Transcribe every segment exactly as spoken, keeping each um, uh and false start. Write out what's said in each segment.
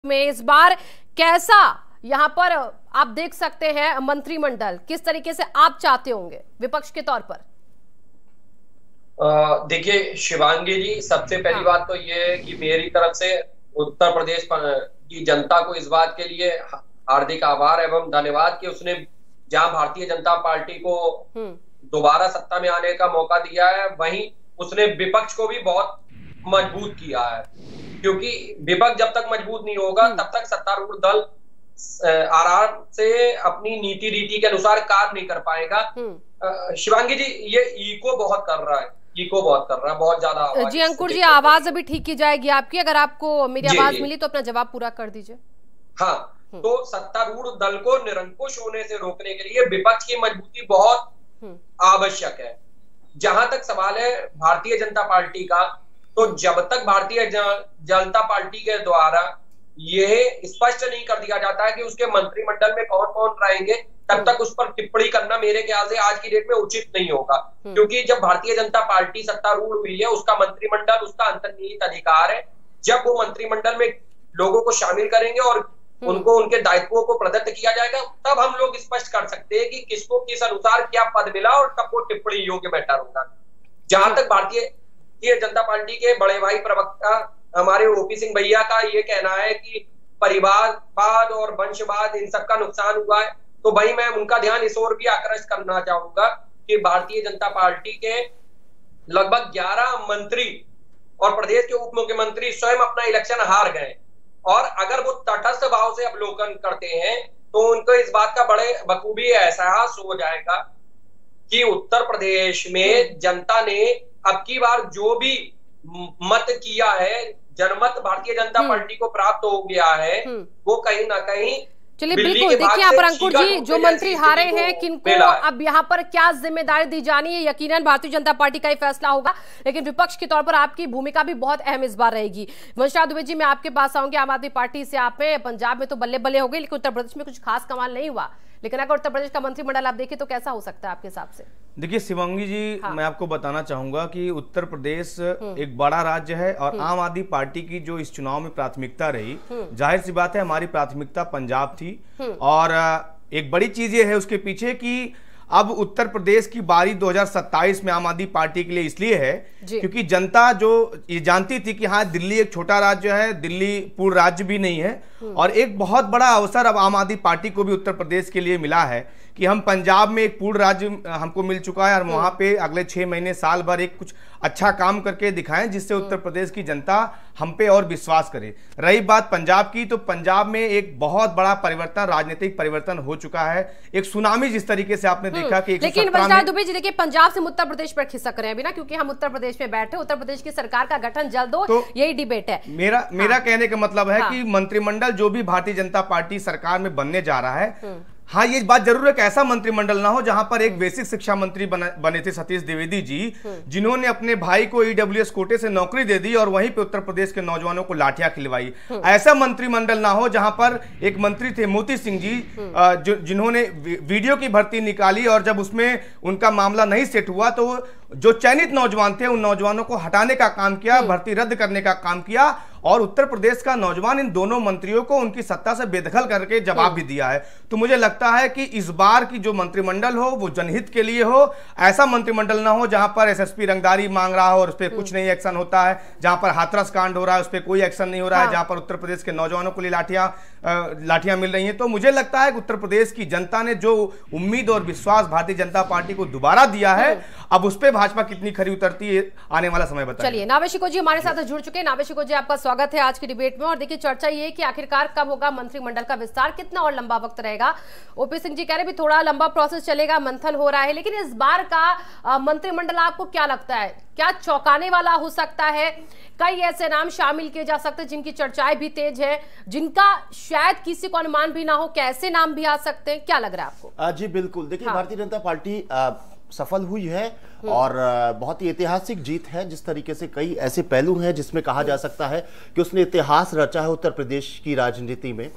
में इस बार कैसा यहां पर आप देख सकते हैं मंत्रिमंडल, किस तरीके से आप चाहते होंगे विपक्ष के तौर पर? देखिए शिवांगी जी, सबसे पहली हाँ। बात तो ये है कि मेरी तरफ से उत्तर प्रदेश की जनता को इस बात के लिए हार्दिक आभार एवं धन्यवाद कि उसने जहां भारतीय जनता पार्टी को दोबारा सत्ता में आने का मौका दिया है, वहीं उसने विपक्ष को भी बहुत मजबूत किया है, क्योंकि विपक्ष जब तक मजबूत नहीं होगा तब तक सत्तारूढ़ दल आराम से अपनी नीति रीति के अनुसार कार्य नहीं कर पाएगा। शिवांगी जी, ये इको बहुत कर रहा है, इको बहुत कर रहा है, बहुत ज्यादा। जी अंकुर जी, आवाज अभी ठीक की जाएगी आपकी, अगर आपको मेरी आवाज मिली तो अपना जवाब पूरा कर दीजिए। हाँ, तो सत्तारूढ़ दल को निरंकुश होने से रोकने के लिए विपक्ष की मजबूती बहुत आवश्यक है। जहां तक सवाल है भारतीय जनता पार्टी का, तो जब तक भारतीय जनता पार्टी के द्वारा यह स्पष्ट नहीं कर दिया जाता है कि उसके मंत्रिमंडल में कौन कौन रहेंगे, तब तक उस पर टिप्पणी करना मेरे ख्याल से आज की डेट में उचित नहीं होगा। क्योंकि जब भारतीय जनता पार्टी सत्तारूढ़ हुई है, उसका मंत्रिमंडल उसका अंतर्निहित अधिकार है। जब वो मंत्रिमंडल में लोगों को शामिल करेंगे और उनको उनके दायित्वों को प्रदत्त किया जाएगा, तब हम लोग स्पष्ट कर सकते हैं कि किसको किस अनुसार क्या पद मिला और कब वो टिप्पणी योग्य मैटर होगा। जहां तक भारतीय जनता पार्टी के बड़े भाई प्रवक्ता हमारे ओपी सिंह भैया का ये कहना है कि परिवारवाद और वंशवाद इन सबका नुकसान हुआ है, तो भाई मैं उनका ध्यान इस ओर भी आकर्षित करना चाहूंगा कि भारतीय जनता पार्टी के लगभग ग्यारह मंत्री और प्रदेश के उप मुख्यमंत्री स्वयं अपना इलेक्शन हार गए, और अगर वो तटस्थ भाव से अवलोकन करते हैं तो उनको इस बात का बड़े बखूबी एहसास हो जाएगा कि उत्तर प्रदेश में जनता ने अब की बार जो भी मत किया है, जनमत भारतीय जनता पार्टी को प्राप्त हो गया है, वो कहीं ना कहीं। चलिए बिल्कुल, देखिए यहाँ पर अंकुर जी, जो मंत्री हारे हैं किनको अब यहाँ पर क्या जिम्मेदारी दी जानी है, यकीनन भारतीय जनता पार्टी का ही फैसला होगा, लेकिन विपक्ष के तौर पर आपकी भूमिका भी बहुत अहम इस बार रहेगी। वंशराज दुबे जी, मैं आपके पास आऊंगी। आम आदमी पार्टी से आप में पंजाब में तो बल्ले बल्ले हो गए, लेकिन उत्तर प्रदेश में कुछ खास कमाल नहीं हुआ, लेकिन अगर उत्तर प्रदेश का मंत्रिमंडल आप देखें तो कैसा हो सकता है आपके हिसाब से? देखिए शिवांगी जी, हाँ। मैं आपको बताना चाहूंगा कि उत्तर प्रदेश एक बड़ा राज्य है और आम आदमी पार्टी की जो इस चुनाव में प्राथमिकता रही, जाहिर सी बात है हमारी प्राथमिकता पंजाब थी। और एक बड़ी चीज ये है उसके पीछे कि अब उत्तर प्रदेश की बारी दो हज़ार सत्ताईस में आम आदमी पार्टी के लिए इसलिए है क्योंकि जनता जो ये जानती थी कि हाँ दिल्ली एक छोटा राज्य है, दिल्ली पूर्ण राज्य भी नहीं है, और एक बहुत बड़ा अवसर अब आम आदमी पार्टी को भी उत्तर प्रदेश के लिए मिला है कि हम पंजाब में एक पूर्ण राज्य हमको मिल चुका है और वहां पे अगले छह महीने साल भर एक कुछ अच्छा काम करके दिखाएं जिससे उत्तर प्रदेश की जनता हम पे और विश्वास करे। रही बात पंजाब की, तो पंजाब में एक बहुत बड़ा परिवर्तन, राजनीतिक परिवर्तन हो चुका है, एक सुनामी जिस तरीके से आपने देखा कि लेकिन वंशराज दुबे जी, देखिए पंजाब से उत्तर प्रदेश पर खिसक रहे हैं अभी ना, क्योंकि हम उत्तर प्रदेश में बैठे, उत्तर प्रदेश की सरकार का गठन जल्द हो, तो यही डिबेट है। मेरा हाँ। मेरा कहने का मतलब है हाँ। कि मंत्रिमंडल जो भी भारतीय जनता पार्टी सरकार में बनने जा रहा है, हाँ ये बात जरूर है कि ऐसा मंत्रिमंडल ना हो जहां पर एक बेसिक शिक्षा मंत्री बने थे सतीश द्विवेदी जी, जिन्होंने अपने भाई को ईडब्ल्यूएस कोटे से नौकरी दे दी और वहीं पे उत्तर प्रदेश के नौजवानों को लाठियां खिलवाई। ऐसा मंत्रिमंडल ना हो जहां पर एक मंत्री थे मोती सिंह जी, जिन्होंने वीडियो की भर्ती निकाली और जब उसमें उनका मामला नहीं सेट हुआ तो जो चयनित नौजवान थे उन नौजवानों को हटाने का काम किया, भर्ती रद्द करने का काम किया, और उत्तर प्रदेश का नौजवान इन दोनों मंत्रियों को उनकी सत्ता से बेदखल करके जवाब भी दिया है। तो मुझे लगता है कि इस बार की जो मंत्रिमंडल हो वो जनहित के लिए हो, ऐसा मंत्रिमंडल ना हो जहां पर एसएसपी रंगदारी मांग रहा हो और उस पर कुछ नहीं एक्शन होता है, जहां पर हाथरस कांड हो रहा है उस पर कोई एक्शन नहीं हो रहा है, जहां पर उत्तर प्रदेश के नौजवानों को लिए लाठियां लाठियां मिल रही हैं। तो मुझे लगता है कि उत्तर प्रदेश की जनता ने जो उम्मीद और विश्वास भारतीय जनता पार्टी को दोबारा दिया है, अब उस पर भाजपा कितनी खरी उतरती है आने वाला समय बताएगा। चलिए नावेशिको जी हमारे साथ जुड़ चुके हैं। नावेशिको जी, आपका स्वागत है आज की डिबेट में। और देखिए चर्चा ये है कि आखिरकार कब होगा मंत्रिमंडल का विस्तार, कितना और लंबा वक्त रहेगा? ओपी सिंह जी कह रहे भी थोड़ा लंबा प्रोसेस चलेगा, मंथन हो रहा है, लेकिन इस बार का मंत्रिमंडल आपको क्या लगता है, क्या चौंकाने वाला हो सकता है? कई ऐसे नाम शामिल किए जा सकते हैं जिनकी चर्चाएं भी तेज है, जिनका शायद किसी को अनुमान भी ना हो, कैसे नाम भी आ सकते हैं, क्या लग रहा है आपको? जी बिल्कुल, देखिए हाँ। भारतीय जनता पार्टी आ, सफल हुई है और बहुत ही ऐतिहासिक जीत है। जिस तरीके से कई ऐसे पहलू हैं जिसमें कहा जा सकता है कि उसने इतिहास रचा है उत्तर प्रदेश की राजनीति में।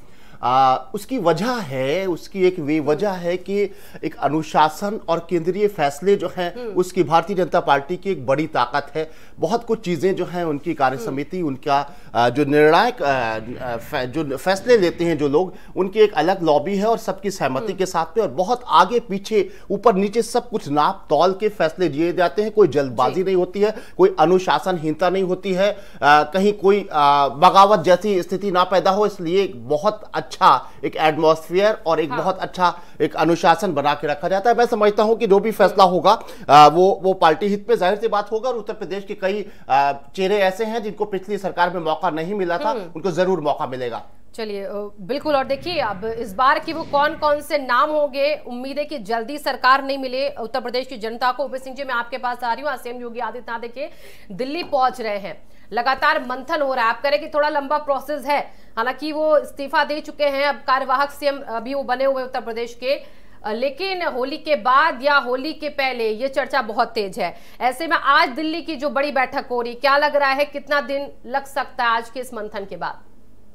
आ, उसकी वजह है, उसकी एक वे वजह है कि एक अनुशासन और केंद्रीय फैसले जो हैं उसकी भारतीय जनता पार्टी की एक बड़ी ताकत है। बहुत कुछ चीजें जो हैं उनकी कार्य समिति, उनका आ, जो निर्णायक फै, जो फैसले लेते हैं जो लोग, उनकी एक अलग लॉबी है और सबकी सहमति के साथ में, और बहुत आगे पीछे ऊपर नीचे सब कुछ नाप तौल के फैसले लिए जाते हैं। कोई जल्दबाजी नहीं होती है, कोई अनुशासनहीनता नहीं होती है, आ, कहीं कोई आ, बगावत जैसी स्थिति ना पैदा हो। इसलिए बहुत अच्छा एक एटमॉस्फेयर और एक हाँ। बहुत अच्छा एक अनुशासन बना के रखा जाता है। मैं समझता हूं कि जो भी फैसला होगा आ, वो वो पार्टी हित में जाहिर सी बात होगा। और उत्तर प्रदेश के कई चेहरे ऐसे हैं जिनको पिछली सरकार में मौका नहीं मिला था, उनको जरूर मौका मिलेगा। चलिए बिल्कुल। और देखिए अब इस बार की वो कौन कौन से नाम होंगे, उम्मीद है कि जल्दी सरकार नहीं मिले उत्तर प्रदेश की जनता को। ओपी सिंह जी, मैं आपके पास आ रही हूँ। सीएम योगी आदित्यनाथ देखिए दिल्ली पहुंच रहे हैं, लगातार मंथन हो रहा है। आप कह रहे कि थोड़ा लंबा प्रोसेस है, हालांकि वो इस्तीफा दे चुके हैं, अब कार्यवाहक सीएम अभी वो बने हुए उत्तर प्रदेश के, लेकिन होली के बाद या होली के पहले ये चर्चा बहुत तेज है। ऐसे में आज दिल्ली की जो बड़ी बैठक हो रही, क्या लग रहा है कितना दिन लग सकता है आज के इस मंथन के बाद?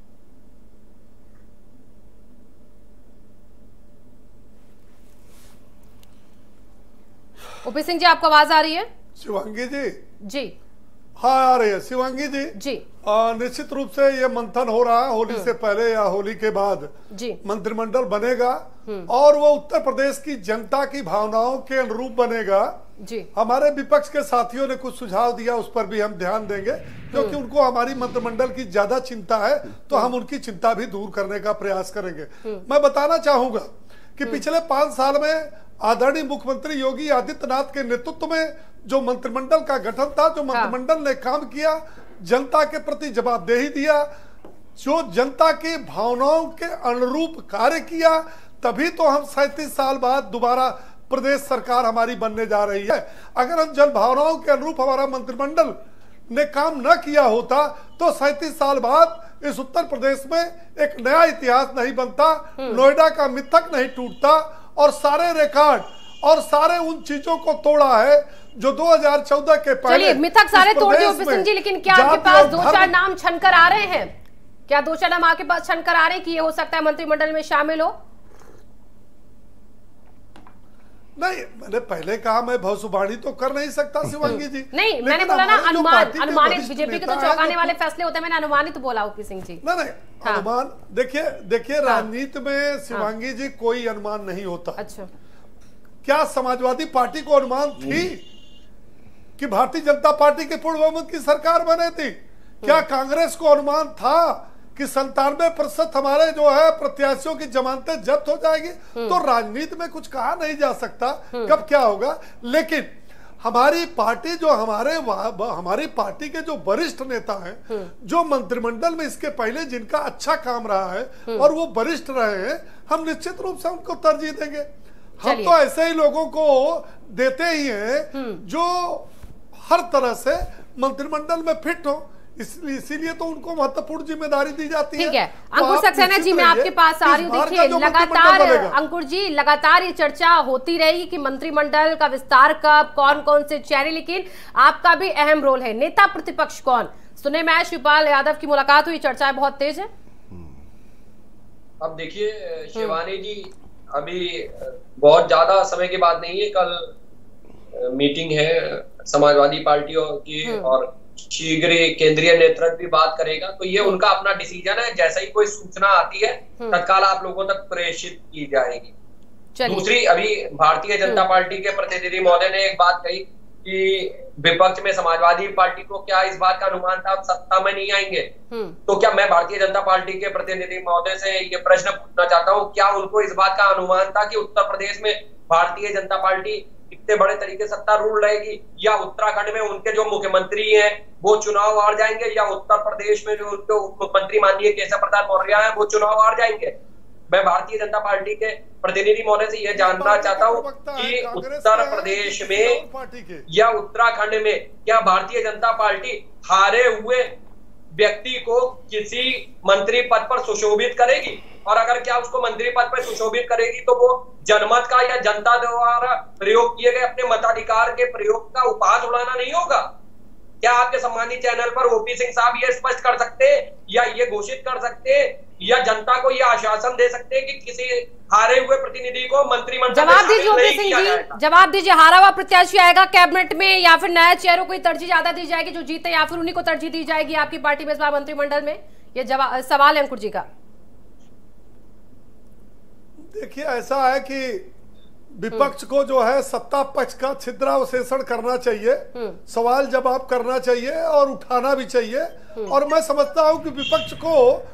ओपी सिंह जी, आपको आवाज आ रही है? शिवांगी जी जी हाँ आ रही है। शिवांगी जी जी आ, निश्चित रूप से ये मंथन हो रहा है होली से पहले या होली के बाद जी मंत्रिमंडल बनेगा और वो उत्तर प्रदेश की जनता की भावनाओं के अनुरूप बनेगा जी। हमारे विपक्ष के साथियों ने कुछ सुझाव दिया, उस पर भी हम ध्यान देंगे, क्योंकि उनको हमारी मंत्रिमंडल की ज्यादा चिंता है, तो हम उनकी चिंता भी दूर करने का प्रयास करेंगे। मैं बताना चाहूंगा कि पिछले पांच साल में आदरणीय मुख्यमंत्री योगी आदित्यनाथ के नेतृत्व में जो मंत्रिमंडल का गठन था, जो मंत्रिमंडल ने काम किया, जनता के प्रति जवाबदेही दिया, जो जनता की भावनाओं के अनुरूप कार्य किया, तभी तो हम सैंतीस साल बाद दोबारा प्रदेश सरकार हमारी बनने जा रही है। अगर हम जन भावनाओं के अनुरूप हमारा मंत्रिमंडल ने काम न किया होता तो सैंतीस साल बाद इस उत्तर प्रदेश में एक नया इतिहास नहीं बनता, नोएडा का मिथक नहीं टूटता और सारे रिकॉर्ड और सारे उन चीजों को तोड़ा है जो दो हज़ार चौदह के पहले मिथक सारे तोड़ दिए ओपी सिंह जी। लेकिन क्या आपके पास दो चार नाम छनकर आ रहे हैं? क्या दो चार नाम आपके पास छनकर आ रहे हैं कि ये हो सकता है मंत्रिमंडल में शामिल हो? नहीं, मैंने पहले कहा मैं भविष्यवाणी तो कर नहीं सकता शिवांगी जी। नहीं, मैंने बोला ना अनुमान, अनुमानित। बीजेपी के तो चौंकाने वाले फैसले होते हैं, मैंने अनुमानित बोला ओपी सिंह जी। नहीं नहीं हाँ। अनुमान देखिए देखिए हाँ। राजनीति में शिवांगी हाँ। जी कोई अनुमान नहीं होता। अच्छा, क्या समाजवादी पार्टी को अनुमान थी कि भारतीय जनता पार्टी के पूर्ण बहुमत की सरकार बने थी? क्या कांग्रेस को अनुमान था कि संतानवे प्रतिशत हमारे जो है प्रत्याशियों की जमानतें जब्त हो जाएगी? तो राजनीति में कुछ कहा नहीं जा सकता कब क्या होगा। लेकिन हमारी पार्टी जो हमारे हमारी पार्टी के जो वरिष्ठ नेता हैं, जो मंत्रिमंडल में इसके पहले जिनका अच्छा काम रहा है और वो वरिष्ठ रहे हैं, हम निश्चित रूप से उनको तरजीह देंगे। हम तो ऐसे ही लोगों को देते ही हैं जो हर तरह से मंत्रिमंडल में फिट हो, इसलिए इसीलिए तो उनको महत्वपूर्ण जिम्मेदारी दी जाती है। ठीक है, अंकुर सक्सेना जी, मैं आपके पास आ रही हूँ। देखिए लगातार अंकुर जी लगातार ये चर्चा होती रहेगी कि मंत्रिमंडल का विस्तार कब, कौन कौन से चेहरे, लेकिन आपका भी अहम रोल है। नेता प्रतिपक्ष कौन? सुने मैं शिवपाल यादव की मुलाकात हुई, चर्चाएं बहुत तेज है। अब देखिए शिवानी जी, अभी बहुत ज्यादा समय की बात नहीं है, कल मीटिंग है समाजवादी पार्टियों की और शीघ्र केंद्रीय नेतृत्व भी बात करेगा, तो ये उनका अपना डिसीजन है। जैसा ही कोई सूचना आती है तत्काल आप लोगों तक प्रेषित की जाएगी। दूसरी, अभी भारतीय जनता पार्टी के प्रतिनिधि महोदय ने एक बात कही कि विपक्ष में समाजवादी पार्टी को क्या इस बात का अनुमान था सत्ता में नहीं आएंगे? तो क्या मैं भारतीय जनता पार्टी के प्रतिनिधि महोदय से ये प्रश्न पूछना चाहता हूँ, क्या उनको इस बात का अनुमान था कि उत्तर प्रदेश में भारतीय जनता पार्टी इतने बड़े तरीके सत्तारूढ़ रहेगी, या उत्तराखंड में उनके जो मुख्यमंत्री हैं वो चुनाव हार जाएंगे, या उत्तर प्रदेश में जो उनके मुख्यमंत्री माननीय केशव प्रसाद मौर्य हैं वो चुनाव हार जाएंगे? मैं भारतीय जनता पार्टी के प्रतिनिधि महोदय से यह जानना चाहता हूं कि उत्तर प्रदेश में या उत्तराखंड में क्या भारतीय जनता पार्टी हारे हुए व्यक्ति को किसी मंत्री पद पर सुशोभित करेगी? और अगर क्या उसको मंत्री पद पर सुशोभित करेगी तो वो जनमत का या जनता द्वारा प्रयोग किए गए अपने मताधिकार के प्रयोग का उपहास उड़ाना नहीं होगा? क्या आपके सम्मानित चैनल पर ओपी सिंह साहब ये स्पष्ट कर सकते हैं या ये घोषित कर सकते हैं या जनता को ये आश्वासन दे सकते हैं कि किसी हारे हुए प्रतिनिधि को मंत्रिमंडल जवाब दीजिए ओपी सिंह जी, जवाब दीजिए, हारा हुआ प्रत्याशी आएगा कैबिनेट में या फिर नया चेहरों को तरजीह ज्यादा दी जाएगी जो जीते, या फिर उन्हीं को तरजीह दी जाएगी आपकी पार्टी में इस बार मंत्रिमंडल में? ये जवाब सवाल है अंकुर जी का। देखिए, ऐसा है कि विपक्ष को जो है सत्ता पक्ष का छिद्रावशेषण करना चाहिए, सवाल जवाब करना चाहिए और उठाना भी चाहिए। और मैं समझता हूं कि विपक्ष को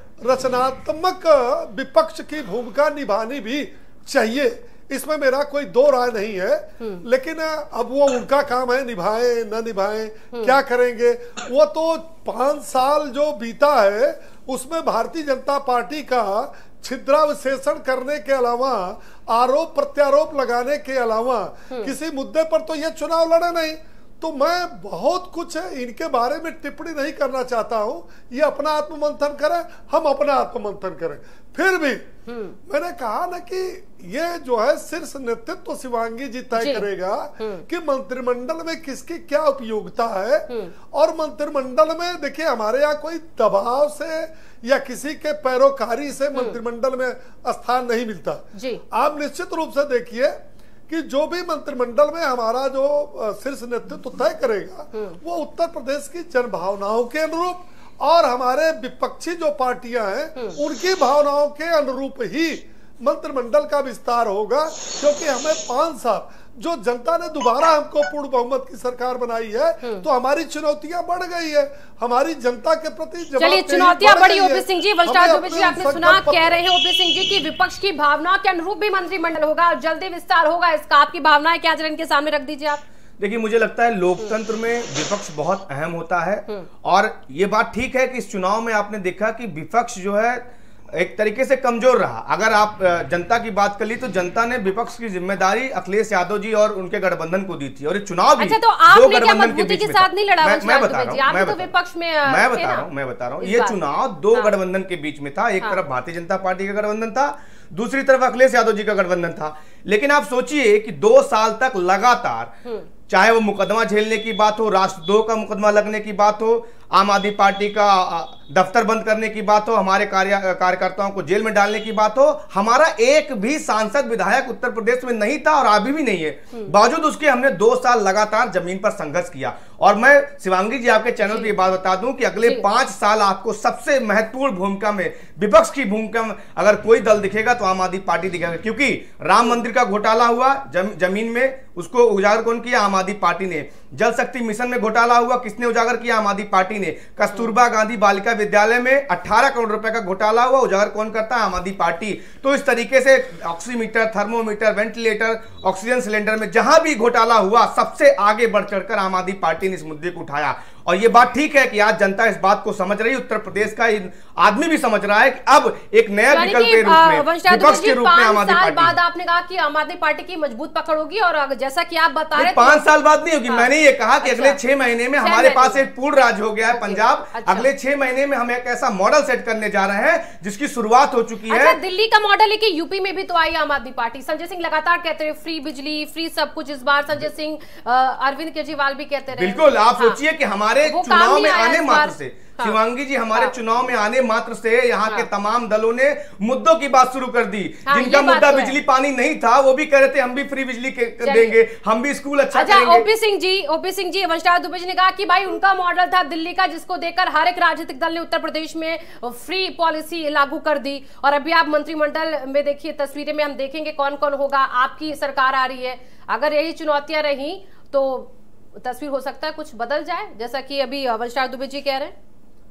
रचनात्मक विपक्ष की भूमिका निभानी भी चाहिए, इसमें मेरा कोई दो राय नहीं है। लेकिन अब वो उनका काम है, निभाएं न निभाएं, क्या करेंगे वो तो पांच साल जो बीता है उसमें भारतीय जनता पार्टी का छिद्रावशेषण करने के अलावा, आरोप प्रत्यारोप लगाने के अलावा किसी मुद्दे पर तो ये चुनाव लड़े नहीं। तो मैं बहुत कुछ इनके बारे में टिप्पणी नहीं करना चाहता हूं, ये अपना आत्ममंथन करें, हम अपना आत्ममंथन करें। फिर भी मैंने कहा ना कि ये जो है शीर्ष नेतृत्व तो शिवांगी जी तय करेगा कि मंत्रिमंडल में किसकी क्या उपयोगिता है। और मंत्रिमंडल में देखिए, हमारे यहाँ कोई दबाव से या किसी के पैरोकारी से मंत्रिमंडल में स्थान नहीं मिलता। आप निश्चित रूप से देखिए कि जो भी मंत्रिमंडल में हमारा जो शीर्ष नेतृत्व तय करेगा वो उत्तर प्रदेश की जनभावनाओं के अनुरूप और हमारे विपक्षी जो पार्टियां हैं उनकी भावनाओं के अनुरूप ही मंत्रिमंडल का विस्तार होगा। क्योंकि हमें पांच साल जो जनता ने दोबारा हमको पूर्ण बहुमत की सरकार बनाई है तो हमारी चुनौतियां बढ़ गई है, हमारी जनता के प्रति। चलिए, चुनौतियां बढ़ी। ओपी सिंह जी, वंशराज दुबे जी आपने सुना, कह रहे हैं ओपी सिंह जी की विपक्ष की भावना के अनुरूप भी मंत्रिमंडल होगा और जल्दी विस्तार होगा इसका। आपकी भावनाएं क्या जरा इनके सामने रख दीजिए आप। देखिए, मुझे लगता है लोकतंत्र में विपक्ष बहुत अहम होता है और ये बात ठीक है कि इस चुनाव में आपने देखा कि विपक्ष जो है एक तरीके से कमजोर रहा। अगर आप जनता की बात कर ली तो जनता ने विपक्ष की जिम्मेदारी अखिलेश यादव जी और उनके गठबंधन को दी थी और ये चुनाव भी अच्छा, तो दो गठबंधन के बीच में साथ नहीं लड़ा। मैं, मैं बता रहा हूँ मैं तो विपक्ष में मैं बता रहा हूँ मैं बता रहा हूँ ये चुनाव दो गठबंधन के बीच में था। एक तरफ भारतीय जनता पार्टी का गठबंधन था, दूसरी तरफ अखिलेश यादव जी का गठबंधन था। लेकिन आप सोचिए कि दो साल तक लगातार, चाहे वो मुकदमा झेलने की बात हो, राष्ट्रद्रोह का मुकदमा लगने की बात हो, आम आदमी पार्टी का दफ्तर बंद करने की बात हो, हमारे कार्य कार्यकर्ताओं को जेल में डालने की बात हो, हमारा एक भी सांसद विधायक उत्तर प्रदेश में नहीं था और अभी भी नहीं है। बावजूद उसके हमने दो साल लगातार जमीन पर संघर्ष किया। और मैं शिवांगी जी आपके चैनल पर ये बात बता दूं कि अगले पांच साल आपको सबसे महत्वपूर्ण भूमिका में, विपक्ष की भूमिका में अगर कोई दल दिखेगा तो आम आदमी पार्टी दिखेगा। क्योंकि राम मंदिर का घोटाला हुआ जम, जमीन में, उसको उजागर कौन किया? आम आदमी पार्टी ने। जल शक्ति मिशन में घोटाला हुआ, किसने उजागर किया? आम आदमी पार्टी ने। कस्तूरबा गांधी बालिका विद्यालय में अठारह करोड़ रुपए का घोटाला हुआ, उजागर कौन करता है? आम आदमी पार्टी। तो इस तरीके से oximeter, thermometer, ventilator, oxygen cylinder में जहां भी घोटाला हुआ सबसे आगे बढ़ चढ़कर आम आदमी पार्टी ने इस मुद्दे को उठाया। और ये बात ठीक है कि आज जनता इस बात को समझ रही है, उत्तर प्रदेश का आदमी भी समझ रहा है कि अब एक नया विकल्प के रूप में, विपक्ष के रूप में आम आदमी पार्टी। बाद आपने कहा कि आम आदमी पार्टी की मजबूत पकड़ होगी और जैसा कि आप बता रहे, पांच साल बाद नहीं होगी। मैंने ये कहा कि अगले छह महीने में हमारे पास एक पूर्ण राज्य हो गया है पंजाब। अगले छह महीने में हम एक ऐसा मॉडल सेट करने जा रहे हैं जिसकी शुरुआत हो चुकी है। दिल्ली का मॉडल है कि यूपी में भी तो आई आम आदमी पार्टी। संजय सिंह लगातार कहते रहे फ्री बिजली, फ्री सब कुछ। इस बार संजय सिंह, अरविंद केजरीवाल भी कहते रहे। बिल्कुल, आप सोचिए कि हमारे चुनाव में आने मात्र से, शिवांगी जी, हमारे हाँ। चुनाव में आने मात्र से यहाँ हाँ। के तमाम दलों ने मुद्दों की बात शुरू कर दी। हाँ, जिनका मुद्दा तो बिजली पानी नहीं था वो भी कह रहे थे हम भी फ्री बिजली देंगे, हम भी स्कूल अच्छा करेंगे। ओपी सिंह जी, ओपी सिंह जी, वंशराज दुबे जी ने कहा कि भाई उनका मॉडल था दिल्ली का, जिसको देखकर हर एक राजनीतिक दल ने उत्तर प्रदेश में फ्री पॉलिसी लागू कर दी। और अभी आप मंत्रिमंडल में देखिए, तस्वीरें में हम देखेंगे कौन कौन होगा। आपकी सरकार आ रही है, अगर यही चुनौतियां रही तो तस्वीर हो सकता है कुछ बदल जाए, जैसा कि अभी वंशराज दुबे जी कह रहे हैं।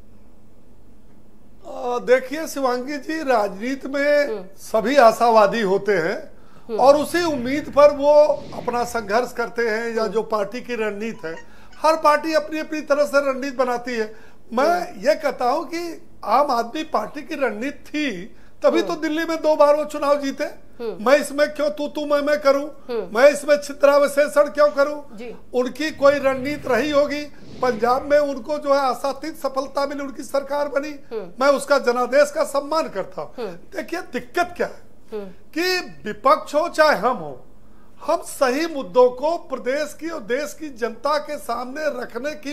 देखिए शिवांगी जी, राजनीति में सभी आशावादी होते हैं और उसी उम्मीद पर वो अपना संघर्ष करते हैं, या जो पार्टी की रणनीति है, हर पार्टी अपनी अपनी तरह से रणनीति बनाती है। मैं ये कहता हूं कि आम आदमी पार्टी की रणनीति थी तभी तो दिल्ली में दो बार वो चुनाव जीते। मैं इसमें क्यों तू तू मैं मैं करूं, मैं इसमें छिद्रावशेषण क्यों करूं? उनकी कोई रणनीति रही होगी, पंजाब में उनको जो है आशातीत सफलता मिली, उनकी सरकार बनी, मैं उसका जनादेश का सम्मान करता हूं। देखिए दिक्कत क्या है कि विपक्ष हो चाहे हम हो, हम सही मुद्दों को प्रदेश की और देश की जनता के सामने रखने की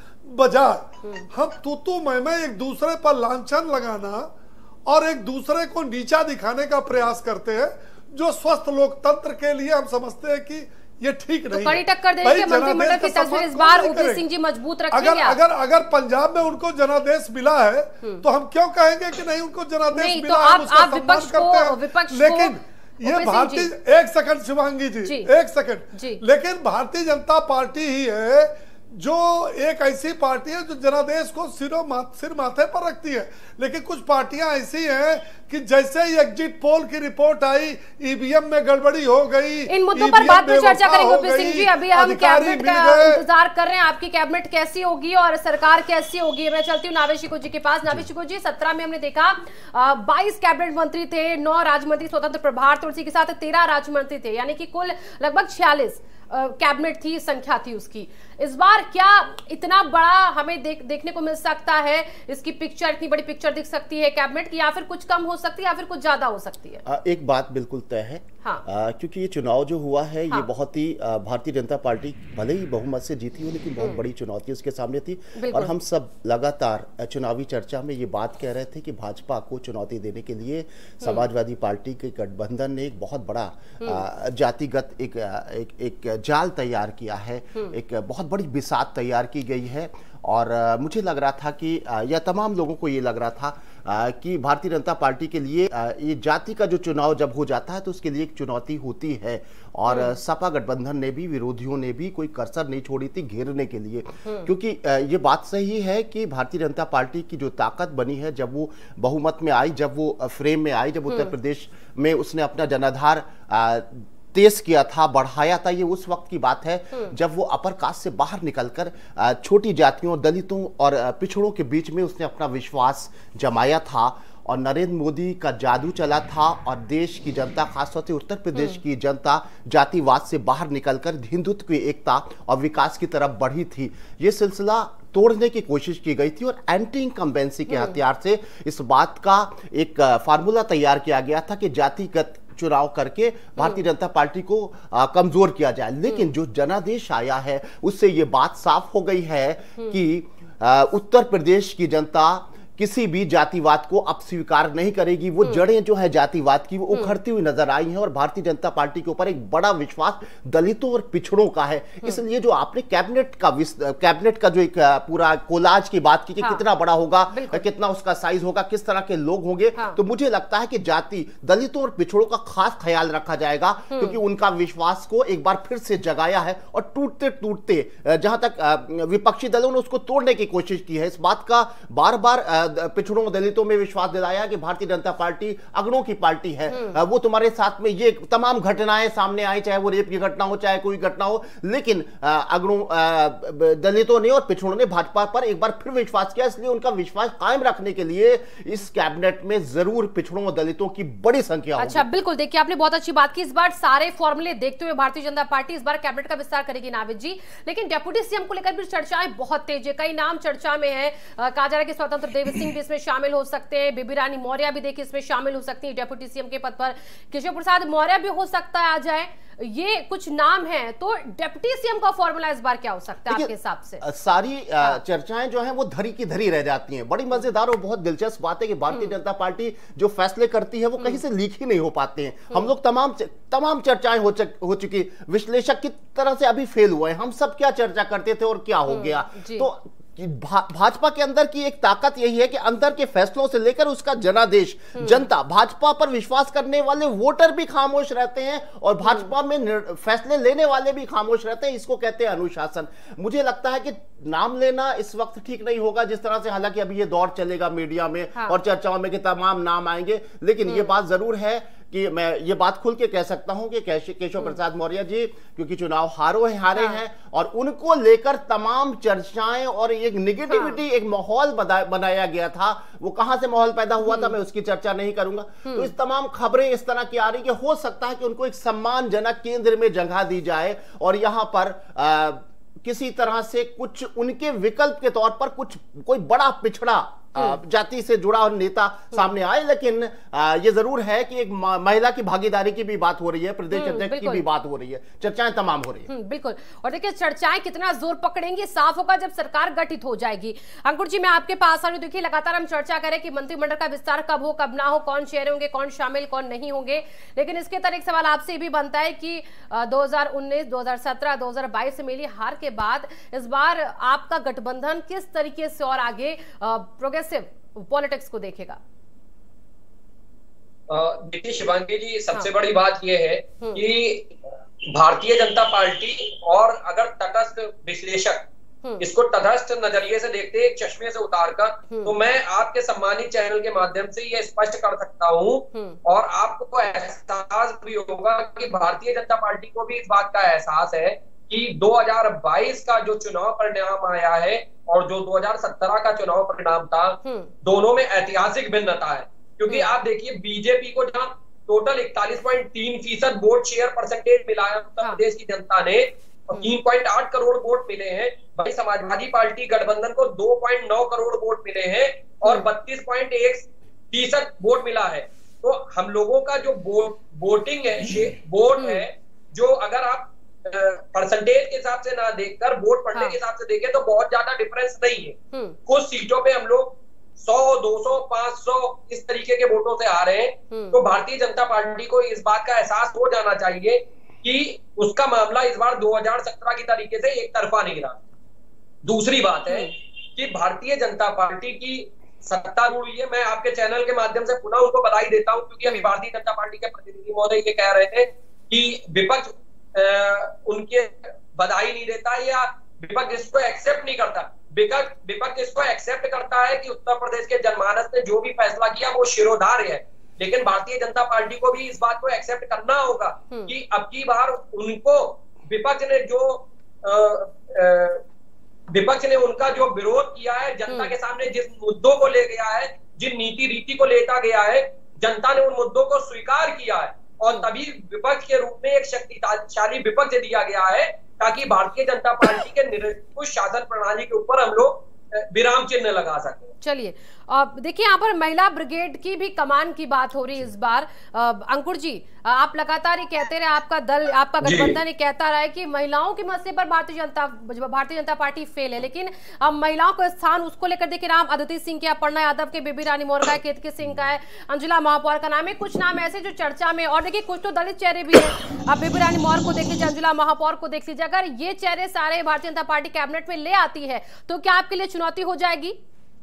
बजाय हम तू तू मैं मैं एक दूसरे पर लांछन लगाना और एक दूसरे को नीचा दिखाने का प्रयास करते हैं, जो स्वस्थ लोकतंत्र के लिए हम समझते हैं कि ये ठीक नहीं। तो कड़ी टक्कर देंगे मंत्रिमंडल की तस्वीर इस बार ओपी सिंह जी मजबूत रखेंगे। अगर अगर अगर पंजाब में उनको जनादेश मिला है तो हम क्यों कहेंगे कि नहीं उनको जनादेश मिला है, उसका सम्मान करते हैं। लेकिन ये भारतीय, एक सेकंड शिवांगी जी, जी एक सेकंड, लेकिन भारतीय जनता पार्टी ही है जो एक ऐसी पार्टी है जो जनादेश को सिरों मा, सिर माथे पर रखती है। लेकिन कुछ पार्टियां ऐसी हैं कि जैसे ही एग्जिट पोल की रिपोर्ट आई ईवीएम में गड़बड़ी हो गई। इन मुद्दों पर बाद में चर्चा करेंगे ओपी सिंह जी, अभी हम कैबिनेट का इंतजार कर रहे हैं, आपकी कैबिनेट कैसी होगी और सरकार कैसी होगी। मैं चलती हूँ नावेद शिको जी के पास। नावेद शिको जी, सत्रह में हमने देखा बाईस कैबिनेट मंत्री थे, नौ राज्य मंत्री स्वतंत्र प्रभार थे, उसी के साथ तेरह राज्य मंत्री थे, यानी कि कुल लगभग छियालीस कैबिनेट थी, संख्या थी उसकी। इस बार क्या इतना बड़ा हमें देख, देखने को मिल सकता है, इसकी पिक्चर, इतनी बड़ी पिक्चर दिख सकती है कैबिनेट की, या फिर कुछ कम हो सकती है या फिर कुछ ज्यादा हो सकती है? आ, एक बात बिल्कुल तय है, हाँ। आ, क्योंकि ये चुनाव जो हुआ है, हाँ। ये बहुत ही भारतीय जनता पार्टी भले ही बहुमत से जीती हो, लेकिन बहुत बड़ी चुनौती उसके सामने थी। और हम सब लगातार चुनावी चर्चा में ये बात कह रहे थे कि भाजपा को चुनौती देने के लिए समाजवादी पार्टी के गठबंधन ने एक बहुत बड़ा जातिगत एक, एक, एक जाल तैयार किया है, एक बहुत बड़ी बिसात तैयार की गई है। और आ, मुझे लग रहा था कि आ, या तमाम लोगों को ये लग रहा था आ, कि भारतीय जनता पार्टी के लिए आ, ये जाति का जो चुनाव जब हो जाता है तो उसके लिए एक चुनौती होती है। और सपा गठबंधन ने भी, विरोधियों ने भी कोई कसर नहीं छोड़ी थी घेरने के लिए, क्योंकि आ, ये बात सही है कि भारतीय जनता पार्टी की जो ताकत बनी है जब वो बहुमत में आई, जब वो फ्रेम में आई, जब उत्तर प्रदेश में उसने अपना जनाधार आ, तेज किया था, बढ़ाया था, ये उस वक्त की बात है जब वो अपर कास्ट से बाहर निकलकर छोटी जातियों, दलितों और पिछड़ों के बीच में उसने अपना विश्वास जमाया था। और नरेंद्र मोदी का जादू चला था और देश की जनता, खासतौर से उत्तर प्रदेश की जनता जातिवाद से बाहर निकलकर हिंदुत्व की एकता और विकास की तरफ बढ़ी थी। ये सिलसिला तोड़ने की कोशिश की गई थी और एंटी इनकम्बेंसी के हथियार से इस बात का एक फार्मूला तैयार किया गया था कि जातिगत चुनाव करके भारतीय जनता पार्टी को आ, कमजोर किया जाए। लेकिन जो जनादेश आया है उससे ये बात साफ हो गई है कि आ, उत्तर प्रदेश की जनता किसी भी जातिवाद को अब स्वीकार नहीं करेगी। वो जड़ें जो है जातिवाद की वो उखड़ती हुई नजर आई हैं और भारतीय जनता पार्टी के ऊपर एक बड़ा विश्वास दलितों और पिछड़ों का है। इसलिए जो आपने कैबिनेट का कैबिनेट का जो एक पूरा कोलाज की बात की कि हाँ। कितना बड़ा होगा, कितना उसका साइज होगा, किस तरह के लोग होंगे, हाँ। तो मुझे लगता है कि जाति, दलितों और पिछड़ों का खास ख्याल रखा जाएगा, क्योंकि उनका विश्वास को एक बार फिर से जगाया है और टूटते टूटते जहां तक विपक्षी दलों ने उसको तोड़ने की कोशिश की है। इस बात का बार बार पिछड़ों दलितों में विश्वास दिलाया कि भारतीय जनता पार्टी अगड़ों की पार्टी है, वो तुम्हारे साथ में ये तमाम घटनाएं सामने आई, चाहे वो रेप की घटना हो, चाहे कोई घटना हो, लेकिन अगड़ों दलितों ने और पिछड़ों ने भाजपा पर एक बार फिर विश्वास किया। इसलिए उनका विश्वास कायम रखने के लिए इस कैबिनेट में जरूर पिछड़ों और दलितों की बड़ी संख्या होगी। अच्छा, बिल्कुल, देखिए आपने बहुत अच्छी बात की। इस बार सारे फॉर्मूले देखते हुए भारतीय जनता पार्टी इस बार कैबिनेट का विस्तार करेगी नावेद जी, लेकिन डेप्यूटी सीएम को लेकर भी चर्चाएं बहुत तेज है। कई नाम चर्चा में है, कहा जा रहा है कि स्वतंत्र देव सिंह भी इसमें शामिल हो सकते हैं, बेबी रानी मौर्य भी देखिए इसमें शामिल हो सकती है डेप्यूटी सीएम के पद पर, केशव प्रसाद मौर्य भी हो सकता है आ जाए, ये कुछ नाम हैं। तो डेप्यूटी सीएम का फॉर्मूला इस बार क्या हो सकता है आपके हिसाब से? सारी हाँ। चर्चाएं जो हैं वो धरी की धरी रह जाती हैं। बड़ी मजेदार और बहुत दिलचस्प बात है कि भारतीय जनता पार्टी जो फैसले करती है वो कहीं से लीक ही नहीं हो पाते हैं। हम लोग तमाम तमाम चर्चाएं हो, हो चुकी, विश्लेषक की तरह से अभी फेल हुए हैं, हम सब क्या चर्चा करते थे और क्या हो गया। तो भा, भाजपा के अंदर की एक ताकत यही है कि अंदर के फैसलों से लेकर उसका जनादेश, जनता, भाजपा पर विश्वास करने वाले वोटर भी खामोश रहते हैं और भाजपा में फैसले लेने वाले भी खामोश रहते हैं। इसको कहते हैं अनुशासन। मुझे लगता है कि नाम लेना इस वक्त ठीक नहीं होगा, जिस तरह से हालांकि अभी ये दौर चलेगा मीडिया में हाँ। और चर्चाओं में कि तमाम नाम आएंगे, लेकिन ये बात जरूर है कि मैं ये बात खुल के कह सकता हूं कि केशव प्रसाद मौर्य जी, क्योंकि चुनाव हारो है हारे हाँ। हैं और उनको लेकर तमाम चर्चाएं और एक निगेटिविटी हाँ। एक माहौल बनाया गया था। वो कहां से माहौल पैदा हुआ था मैं उसकी चर्चा नहीं करूंगा। तो इस तमाम खबरें इस तरह की आ रही कि हो सकता है कि उनको एक सम्मानजनक केंद्र में जगह दी जाए और यहां पर आ, किसी तरह से कुछ उनके विकल्प के तौर पर कुछ कोई बड़ा पिछड़ा जाति से जुड़ा और नेता सामने आए, लेकिन ये जरूर है कि एक महिला की भागीदारी की भी बात हो रही है, प्रदेश अध्यक्ष की भी बात हो रही है, चर्चाएं तमाम हो रही है। बिल्कुल। और देखिए चर्चाएं कितना जोर पकड़ेंगी साफ होगा जब सरकार गठित हो जाएगी। अंकुर जी मैं आपके पास आ रही हूं। देखिए लगातार हम चर्चा करें कि मंत्रिमंडल का विस्तार कब हो कब ना हो, कौन चेहरे होंगे, कौन शामिल कौन नहीं होंगे, लेकिन इसके तरह एक सवाल आपसे भी बनता है कि दो हज़ार उन्नीस, दो हज़ार सत्रह, दो हज़ार बाईस से मिली हार के बाद इस बार आपका गठबंधन किस तरीके से और आगे प्रोग्रेसिव पॉलिटिक्स को देखेगा? देखिए शिवांगी जी, सबसे हाँ। बड़ी बात यह है कि भारतीय जनता पार्टी और अगर तटस्थ विश्लेषक इसको तटस्थ नजरिए से देखते हैं, एक चश्मे से उतारकर, तो मैं आपके सम्मानित चैनल के माध्यम से ये स्पष्ट कर सकता हूं और आपको एहसास भी होगा कि भारतीय जनता पार्टी को भी इस बात का एहसास है कि दो हज़ार बाईस का जो चुनाव परिणाम आया है और जो दो हज़ार सत्रह का चुनाव परिणाम था, दोनों में ऐतिहासिक भिन्नता है। क्योंकि आप देखिए बीजेपी को जहां टोटल इकतालीस पॉइंट तीन फीसद वोट शेयर परसेंटेज मिला है उत्तर प्रदेश की जनता ने और तीन पॉइंट आठ करोड़ वोट मिले हैं, भाई समाजवादी पार्टी गठबंधन को दो पॉइंट नौ करोड़ वोट मिले हैं और बत्तीस पॉइंट एक फीसद वोट मिला है। तो हम लोगों का जो वोट वोटिंग है, वोट है, जो अगर आप परसेंटेज के हिसाब से ना देखकर वोट पड़ने हाँ। के हिसाब से देखें तो बहुत ज्यादा डिफरेंस नहीं है। कुछ सीटों पे हम लोग सौ, दो सौ, पांच सौ इस तरीके के वोटों से आ रहे हैं। तो भारतीय जनता पार्टी को इस बात का एहसास हो जाना चाहिए कि उसका मामला इस बार दो हज़ार सत्रह की तरीके से एक तरफा नहीं रहा। दूसरी बात है कि भारतीय जनता पार्टी की सत्तारूढ़ है, मैं आपके चैनल के माध्यम से पुनः उनको बधाई देता हूं, क्योंकि अभी भारतीय जनता पार्टी के प्रतिनिधि महोदय ये कह रहे थे कि विपक्ष उनके बधाई नहीं देता या विपक्ष इसको एक्सेप्ट नहीं करता। विपक्ष इसको एक्सेप्ट करता है कि उत्तर प्रदेश के जनमानस ने जो भी फैसला किया वो शिरोधार्य है, लेकिन भारतीय जनता पार्टी को भी इस बात को एक्सेप्ट करना होगा कि अब की बार उनको विपक्ष ने जो विपक्ष ने उनका जो विरोध किया है, जनता के सामने जिस मुद्दों को ले गया है, जिन नीति रीति को लेता गया है, जनता ने उन मुद्दों को स्वीकार किया है और तभी विपक्ष के रूप में एक शक्तिशाली विपक्ष दिया गया है ताकि भारतीय जनता पार्टी के निरंकुश शासन प्रणाली के ऊपर हम लोग विराम चिन्ह लगा सके। चलिए देखिए यहाँ पर महिला ब्रिगेड की भी कमान की बात हो रही है इस बार। अंकुर जी आप लगातार ये कहते रहे, आपका दल आपका गठबंधन ये कहता रहा है कि महिलाओं के मसले पर भारतीय जनता भारतीय जनता पार्टी फेल है, लेकिन अब महिलाओं का स्थान उसको लेकर देखिए राम अदिति सिंह के, अपर्णा यादव के, बेबी रानी मौर्य का, केतकी सिंह का है, अंजुला महापौर का नाम है, कुछ नाम ऐसे जो चर्चा में। और देखिए कुछ तो दलित चेहरे भी है, अब बेबी रानी मौर्य को देख लीजिए, अंजुला महापौर को देख लीजिए। अगर ये चेहरे सारे भारतीय जनता पार्टी कैबिनेट में ले आती है तो क्या आपके लिए चुनौती हो जाएगी?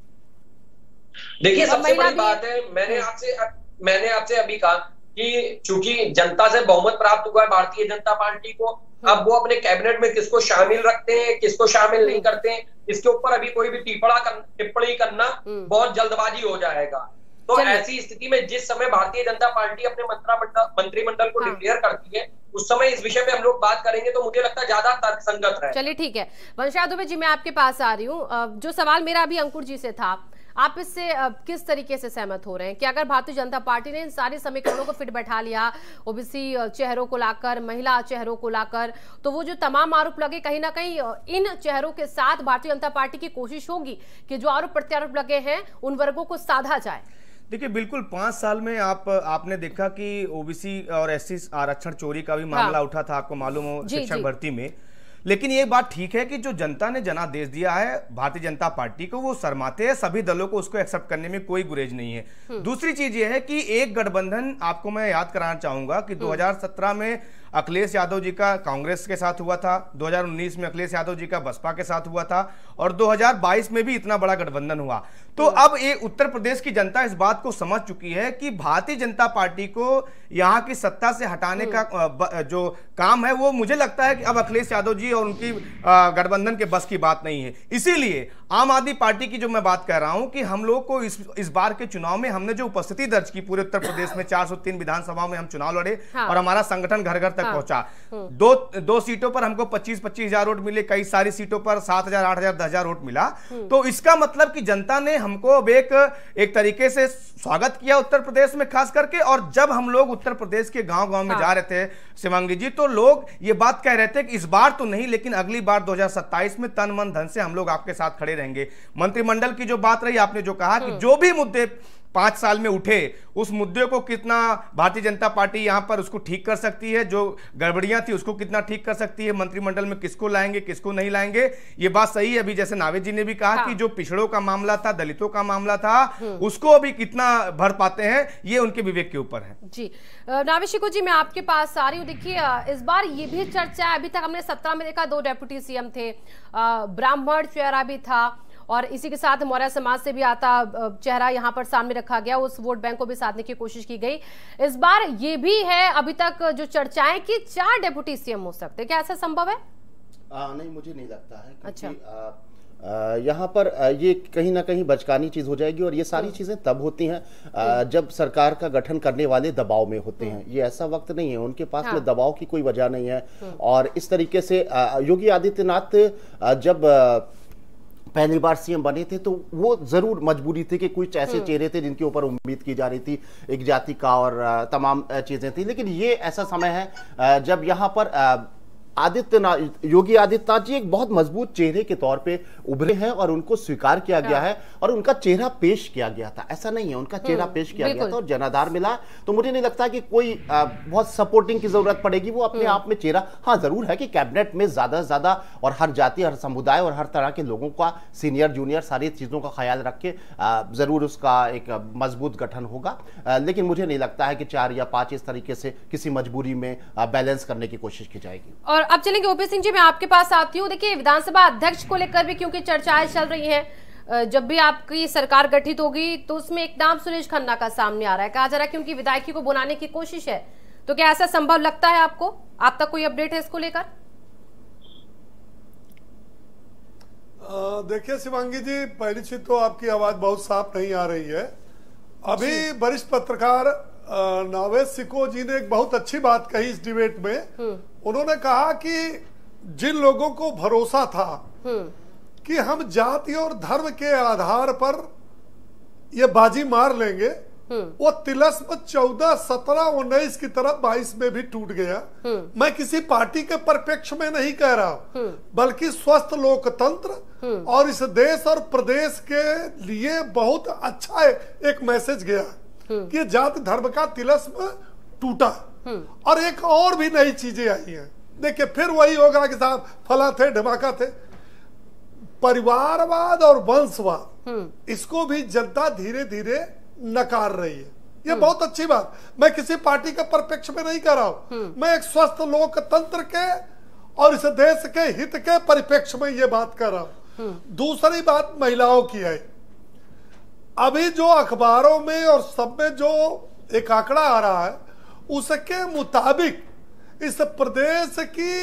देखिए सबसे बड़ी बात है, मैंने आपसे मैंने आपसे अभी कहा कि चूंकि जनता से बहुमत प्राप्त हुआ है भारतीय जनता पार्टी को, अब वो अपने कैबिनेट में किसको शामिल रखते हैं, किसको शामिल नहीं करते हैं, इसके ऊपर अभी कोई भी टिप्पणी कर, टिप्पणी करना बहुत जल्दबाजी हो जाएगा। तो ऐसी स्थिति में जिस समय भारतीय जनता पार्टी अपने मंत्रिमंडल को हाँ। डिक्लेयर करती है, उस समय इस विषय पे हम लोग बात करेंगे तो मुझे लगता है ज्यादा तर्कसंगत है। चलिए ठीक है, वंशा दुबे जी मैं आपके पास आ रही हूँ। जो सवाल मेरा अभी अंकुर जी से था, आप इससे किस तरीके से सहमत हो रहे हैं कि अगर भारतीय जनता पार्टी ने इन सारे समीकरणों को फिट बैठा लिया, ओबीसी चेहरों को लाकर, महिला चेहरों को लाकर, तो वो जो तमाम आरोप लगे कहीं ना कहीं इन चेहरों के साथ भारतीय जनता पार्टी की कोशिश होगी कि जो आरोप प्रत्यारोप लगे हैं उन वर्गों को साधा जाए? देखिए बिल्कुल, पांच साल में आप आपने देखा कि ओबीसी और एससी आरक्षण चोरी का भी मामला हाँ। उठा था, आपको मालूम हो, शिक्षक भर्ती में। लेकिन ये बात ठीक है कि जो जनता ने जनादेश दिया है भारतीय जनता पार्टी को, वो शर्माते हैं, सभी दलों को उसको एक्सेप्ट करने में कोई गुरेज नहीं है। दूसरी चीज ये है कि एक गठबंधन, आपको मैं याद कराना चाहूंगा कि दो हज़ार सत्रह में अखिलेश यादव जी का कांग्रेस के साथ हुआ था, दो हज़ार उन्नीस में अखिलेश यादव जी का बसपा के साथ हुआ था और दो हज़ार बाईस में भी इतना बड़ा गठबंधन हुआ। तो अब ये उत्तर प्रदेश की जनता इस बात को समझ चुकी है कि भारतीय जनता पार्टी को यहाँ की सत्ता से हटाने का जो काम है वो मुझे लगता है कि अब अखिलेश यादव जी और उनकी गठबंधन के बस की बात नहीं है। इसीलिए आम आदमी पार्टी की जो मैं बात कर रहा हूं कि हम लोग को इस इस बार के चुनाव में हमने जो उपस्थिति दर्ज की पूरे उत्तर प्रदेश में चार सौ तीन विधानसभाओं में हम चुनाव लड़े हाँ। और हमारा संगठन घर घर तक पहुंचा। दो दो सीटों पर हमको पच्चीस पच्चीस हजार वोट मिले, कई सारी सीटों पर सात हजार आठ हजार दस हजार वोट मिला। तो इसका मतलब कि जनता ने हमको अब एक एक तरीके से स्वागत किया उत्तर प्रदेश में खास करके। और जब हम लोग उत्तर प्रदेश के गांव गांव में जा रहे थे शिवांगी जी, तो लोग ये बात कह रहे थे कि इस बार तो नहीं, लेकिन अगली बार दो हजार सत्ताईस में तन मन धन से हम लोग आपके साथ खड़े रहेंगे। मंत्रिमंडल की जो बात रही, आपने जो कहा कि जो भी मुद्दे पांच साल में उठे, उस मुद्दे को कितना भारतीय जनता पार्टी यहां पर उसको ठीक कर सकती है, जो गड़बड़ियां थी उसको कितना ठीक कर सकती है, मंत्रिमंडल में किसको लाएंगे किसको नहीं लाएंगे, ये बात सही है। अभी जैसे नावेद जी ने भी कहा हाँ। कि जो पिछड़ों का मामला था, दलितों का मामला था, उसको अभी कितना भर पाते हैं, ये उनके विवेक के ऊपर है। जी नावेद शिको जी, मैं आपके पास आ रही हूँ। देखिए इस बार ये भी चर्चा है, अभी तक हमने सत्रह में देखा दो डेप्यूटी सीएम थे, ब्राह्मण चेहरा भी था, और इसी के साथ मौर्य समाज से भी आता चेहरा यहां पर सामने रखा गया, उस वोट बैंक को भी साधने की कोशिश की गई। इस बार ये भी है अभी तक जो चर्चाएं कि चार डेप्यूटी सीएम हो सकते, क्या ऐसा संभव है? आ, नहीं, मुझे नहीं लगता है। अच्छा, आ, यहाँ पर ये कहीं ना कहीं बचकानी चीज हो जाएगी, और ये सारी चीजें तब होती हैं जब सरकार का गठन करने वाले दबाव में होते हैं। ये ऐसा वक्त नहीं है, उनके पास हाँ। में दबाव की कोई वजह नहीं है। और इस तरीके से योगी आदित्यनाथ जब पहली बार सीएम बने थे तो वो जरूर मजबूरी थी कि कुछ ऐसे चेहरे थे जिनके ऊपर उम्मीद की जा रही थी, एक जाति का और तमाम चीजें थी। लेकिन ये ऐसा समय है जब यहाँ पर आदित्यनाथ योगी आदित्यनाथ जी एक बहुत मजबूत चेहरे के तौर पे उभरे हैं, और उनको स्वीकार किया गया है, और उनका चेहरा पेश किया गया था। ऐसा नहीं है, उनका चेहरा पेश किया गया था और जनाधार मिला। तो मुझे नहीं लगता कि कोई आ, बहुत सपोर्टिंग की जरूरत पड़ेगी। वो अपने आप में चेहरा, हाँ जरूर है कि कैबिनेट में ज्यादा से ज्यादा और हर जाति, हर समुदाय और हर तरह के लोगों का, सीनियर जूनियर, सारी चीजों का ख्याल रख के जरूर उसका एक मजबूत गठन होगा। आ, लेकिन मुझे नहीं लगता है कि चार या पांच इस तरीके से किसी मजबूरी में बैलेंस करने की कोशिश की जाएगी। और अब चलेंगे ओपी सिंह जी, मैं आपके पास आती हूँ। देखिए विधानसभा अध्यक्ष को लेकर भी क्योंकि चर्चाएं चल रही हैं, जब भी आपकी सरकार गठित होगी तो उसमें एक नाम सुरेश खन्ना का सामने आ रहा है, कहा जा रहा है क्योंकि विधायकी को बुलाने की कोशिश है। तो क्या ऐसा संभव लगता है आपको? आप तक कोई अपडेट है इसको लेकर? देखिए शिवांगी जी, पहली चीज तो आपकी आवाज बहुत साफ नहीं आ रही है। अभी वरिष्ठ पत्रकार नावेद शिको जी ने एक बहुत अच्छी बात कही इस डिबेट में। उन्होंने कहा कि जिन लोगों को भरोसा था कि हम जाति और धर्म के आधार पर ये बाजी मार लेंगे, वो तिलस्म चौदह सत्रह उन्नीस की तरफ बाईस में भी टूट गया। मैं किसी पार्टी के परिप्रेक्ष्य में नहीं कह रहा हूं, बल्कि स्वस्थ लोकतंत्र और इस देश और प्रदेश के लिए बहुत अच्छा एक मैसेज गया कि जाति धर्म का तिलस्म टूटा। और एक और भी नई चीजें आई हैं। देखिए फिर वही होगा कि साहब फला थे ढमाका थे। परिवारवाद और वंशवाद, इसको भी जनता धीरे धीरे नकार रही है। ये बहुत अच्छी बात, मैं किसी पार्टी के परिप्रेक्ष्य में नहीं कर रहा हूं, मैं एक स्वस्थ लोकतंत्र के और इस देश के हित के परिप्रेक्ष्य में ये बात कर रहा हूं। दूसरी बात महिलाओं की है। अभी जो अखबारों में और सब में जो एक आंकड़ा आ रहा है, उसके मुताबिक इस प्रदेश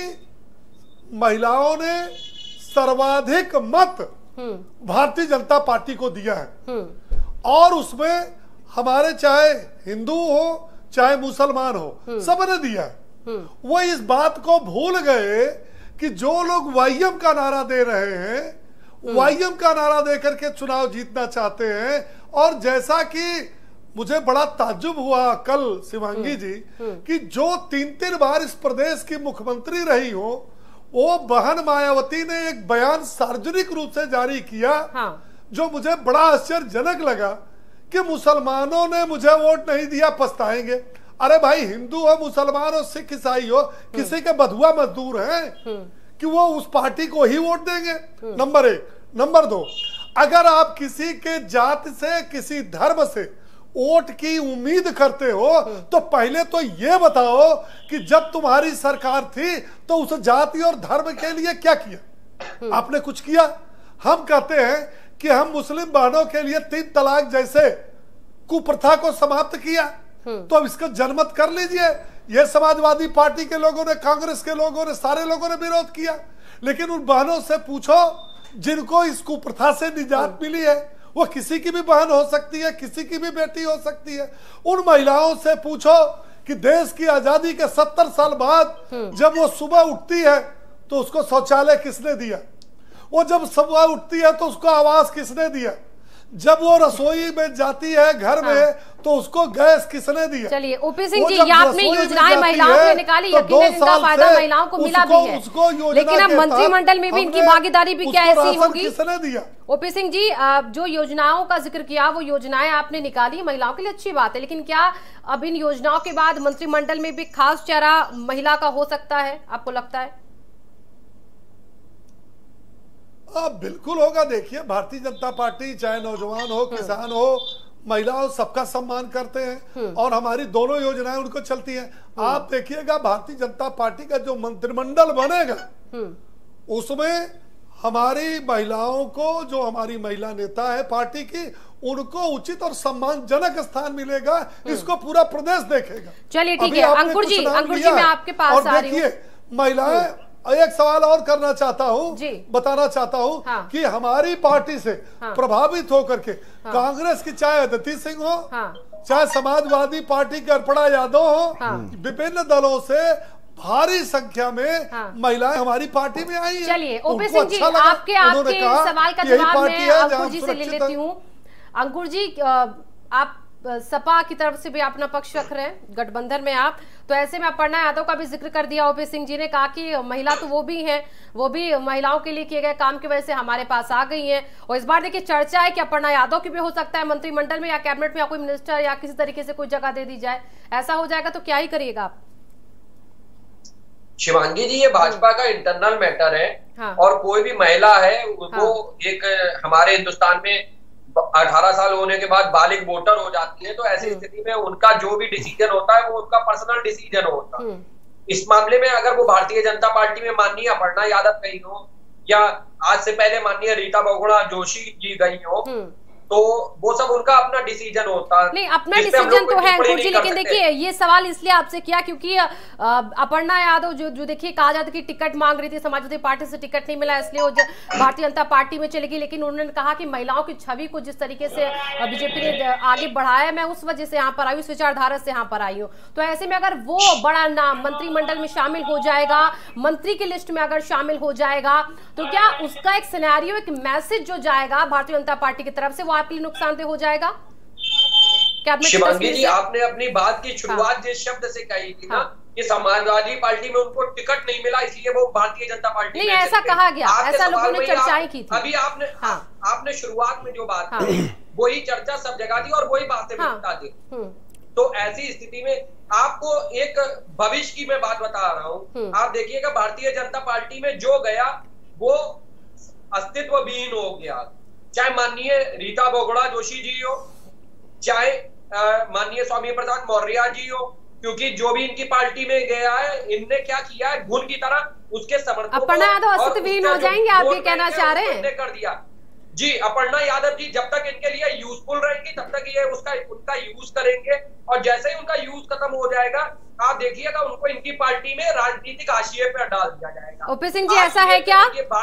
की महिलाओं ने सर्वाधिक मत भारतीय जनता पार्टी को दिया है। और उसमें हमारे चाहे हिंदू हो चाहे मुसलमान हो, सबने दिया है। वो इस बात को भूल गए कि जो लोग वाईएम का नारा दे रहे हैं, वाईएम का नारा देकर के चुनाव जीतना चाहते हैं। और जैसा कि मुझे बड़ा ताज्जुब हुआ कल शिवांगी जी कि जो तीन तीन बार इस प्रदेश की मुख्यमंत्री रही हो, वो बहन मायावती ने एक बयान सार्वजनिक रूप से जारी किया, हाँ। जो मुझे बड़ा आश्चर्यजनक लगा कि मुसलमानों ने मुझे वोट नहीं दिया, पछताएंगे। अरे भाई, हिंदू हो, मुसलमान हो, सिख ईसाई हो, किसी के बधुआ मजदूर हैं कि वो उस पार्टी को ही वोट देंगे? नंबर एक। नंबर दो, अगर आप किसी के जाति से, किसी धर्म से वोट की उम्मीद करते हो, तो पहले तो ये बताओ कि जब तुम्हारी सरकार थी तो उस जाति और धर्म के लिए क्या किया? आपने कुछ किया? हम कहते हैं कि हम मुस्लिम बहनों के लिए तीन तलाक जैसे कुप्रथा को समाप्त किया, तो अब इसका जनमत कर लीजिए। ये समाजवादी पार्टी के लोगों ने, कांग्रेस के लोगों ने, सारे लोगों ने विरोध किया। लेकिन उन बहनों से पूछो जिनको इस कुप्रथा से निजात मिली है, वो किसी की भी बहन हो सकती है, किसी की भी बेटी हो सकती है। उन महिलाओं से पूछो कि देश की आजादी के सत्तर साल बाद जब वो सुबह उठती है तो उसको शौचालय किसने दिया, वो जब सुबह उठती है तो उसको आवास किसने दिया, जब वो रसोई में जाती है घर में हाँ। तो उसको गैस किसने दिया। चलिए ओपी सिंह जी, ये आपने योजनाएं महिलाओं के लिए निकाली, तो यकीनन इनका फायदा महिलाओं को मिला भी है, लेकिन अब मंत्रिमंडल में भी इनकी भागीदारी भी क्या ऐसी होगी। किसने दिया? ओपी सिंह जी, जो योजनाओं का जिक्र किया वो योजनाएं आपने निकाली, महिलाओं के लिए अच्छी बात है, लेकिन क्या अब इन योजनाओं के बाद मंत्रिमंडल में भी खास चेहरा महिला का हो सकता है, आपको लगता है? अब बिल्कुल होगा। देखिए, भारतीय जनता पार्टी चाहे नौजवान हो, किसान हो, महिलाओं, सबका सम्मान करते हैं और हमारी दोनों योजनाएं उनको चलती हैं। आप देखिएगा भारतीय जनता पार्टी का जो मंत्रिमंडल बनेगा उसमें हमारी महिलाओं को, जो हमारी महिला नेता है पार्टी की, उनको उचित और सम्मानजनक स्थान मिलेगा। इसको पूरा प्रदेश देखेगा। चलिए ठीक है अंकुर जी, अंकुर जी मैं आपके पास आ रही हूं। महिलाएं, एक सवाल और करना चाहता हूँ, बताना चाहता हूँ हाँ। कि हमारी पार्टी से हाँ। प्रभावित होकर के हाँ। कांग्रेस की चाहे अदिति सिंह हो हाँ। चाहे समाजवादी पार्टी की अर्पणा यादव हो हाँ। विभिन्न दलों से भारी संख्या में हाँ। महिलाएं हमारी पार्टी में आई हैं। चलिए ओपी सिंह जी, आपके आपके सवाल का जवाब मैं अंकुर जी से ले लेती हूँ। अंकुर जी, आप सपा की तरफ से भी अपना पक्ष रख रहे हैं, गठबंधन में आप, तो ऐसे में अपर्णा यादव का भी जिक्र कर दिया ओपी सिंह जी ने, कहा कि महिला तो वो भी हैं, वो भी महिलाओं के लिए किए गए काम की वजह से हमारे पास आ गई हैं। और इस बार देखिए चर्चा है कि अपर्णा यादव की भी हो सकता है मंत्रिमंडल में या कैबिनेट में या कोई मिनिस्टर या किसी तरीके से कोई जगह दे दी जाए। ऐसा हो जाएगा तो क्या ही करिएगा आप? शिवांगी जी, ये भाजपा का इंटरनल मैटर है हाँ। और कोई भी महिला है वो हाँ। एक हमारे हिंदुस्तान में अठारह साल होने के बाद बालिग वोटर हो जाती है, तो ऐसी स्थिति में उनका जो भी डिसीजन होता है वो उनका पर्सनल डिसीजन होता है। इस मामले में अगर वो भारतीय जनता पार्टी में माननीय अपर्णा यादव गई हो या आज से पहले माननीय रीता बहुगुणा जोशी जी गई हो, तो वो सब उनका अपना डिसीजन होता है। नहीं, अपना डिसीजन तो है अंकुर जी, लेकिन देखिए ये सवाल इसलिए आपसे किया क्योंकि अपर्णा यादव जो जो देखिए कहा जाता कि टिकट मांग रही थी, समाजवादी पार्टी से टिकट नहीं मिला इसलिए वो भारतीय जनता पार्टी में चलेगी, लेकिन उन्होंने कहा कि महिलाओं की छवि को जिस तरीके से बीजेपी ने आगे बढ़ाया, मैं उस वजह से यहाँ पर आई, उस विचारधारा से यहाँ पर आई हूँ। तो ऐसे में अगर वो बड़ा नाम मंत्रिमंडल में शामिल हो जाएगा, मंत्री की लिस्ट में अगर शामिल हो जाएगा, तो क्या उसका एक सिनेरियो, एक मैसेज जो जाएगा भारतीय जनता पार्टी की तरफ से, वो आपके लिए नुकसानदेह हो जाएगा? शिवांगी जी, आपने अपनी बात की शुरुआत हाँ। जिस शब्द से कही थी ना हाँ। कि समाजवादी पार्टी में उनको टिकट नहीं मिला इसलिए वो भारतीय जनता पार्टी नहीं, ऐसा कहा गया, ऐसा लोगों ने चर्चाएं की थी। अभी आपने हाँ। आपने शुरुआत में जो बात हाँ। की वही चर्चा सब जगह थी और वही बातें मिलता थी। तो ऐसी स्थिति में आपको एक भविष्य की मैं बात बता रहा हूँ। आप देखिएगा भारतीय जनता पार्टी में जो गया वो अस्तित्व विहीन हो गया, चाहे माननीय रीता बहुगुणा जोशी जी हो, चाहे माननीय स्वामी प्रसाद मौर्य जी हो, क्योंकि जो भी इनकी पार्टी में गया है, इनने क्या किया है, घुन की तरह उसके समर्थकों अपर्णा यादव अस्तित्वहीन हो जाएंगे, आप ये कहना चाह रहे हैं? कर दिया जी। अपर्णा यादव जी जब तक इनके लिए यूजफुल रहेंगी तब तक ये उसका उनका यूज करेंगे, और जैसे ही उनका यूज खत्म हो जाएगा आप देखिएगा उनको इनकी पार्टी में राजनीतिक हाशिए पर डाल दिया जाएगा। ओपी सिंह जी, ऐसा है क्या?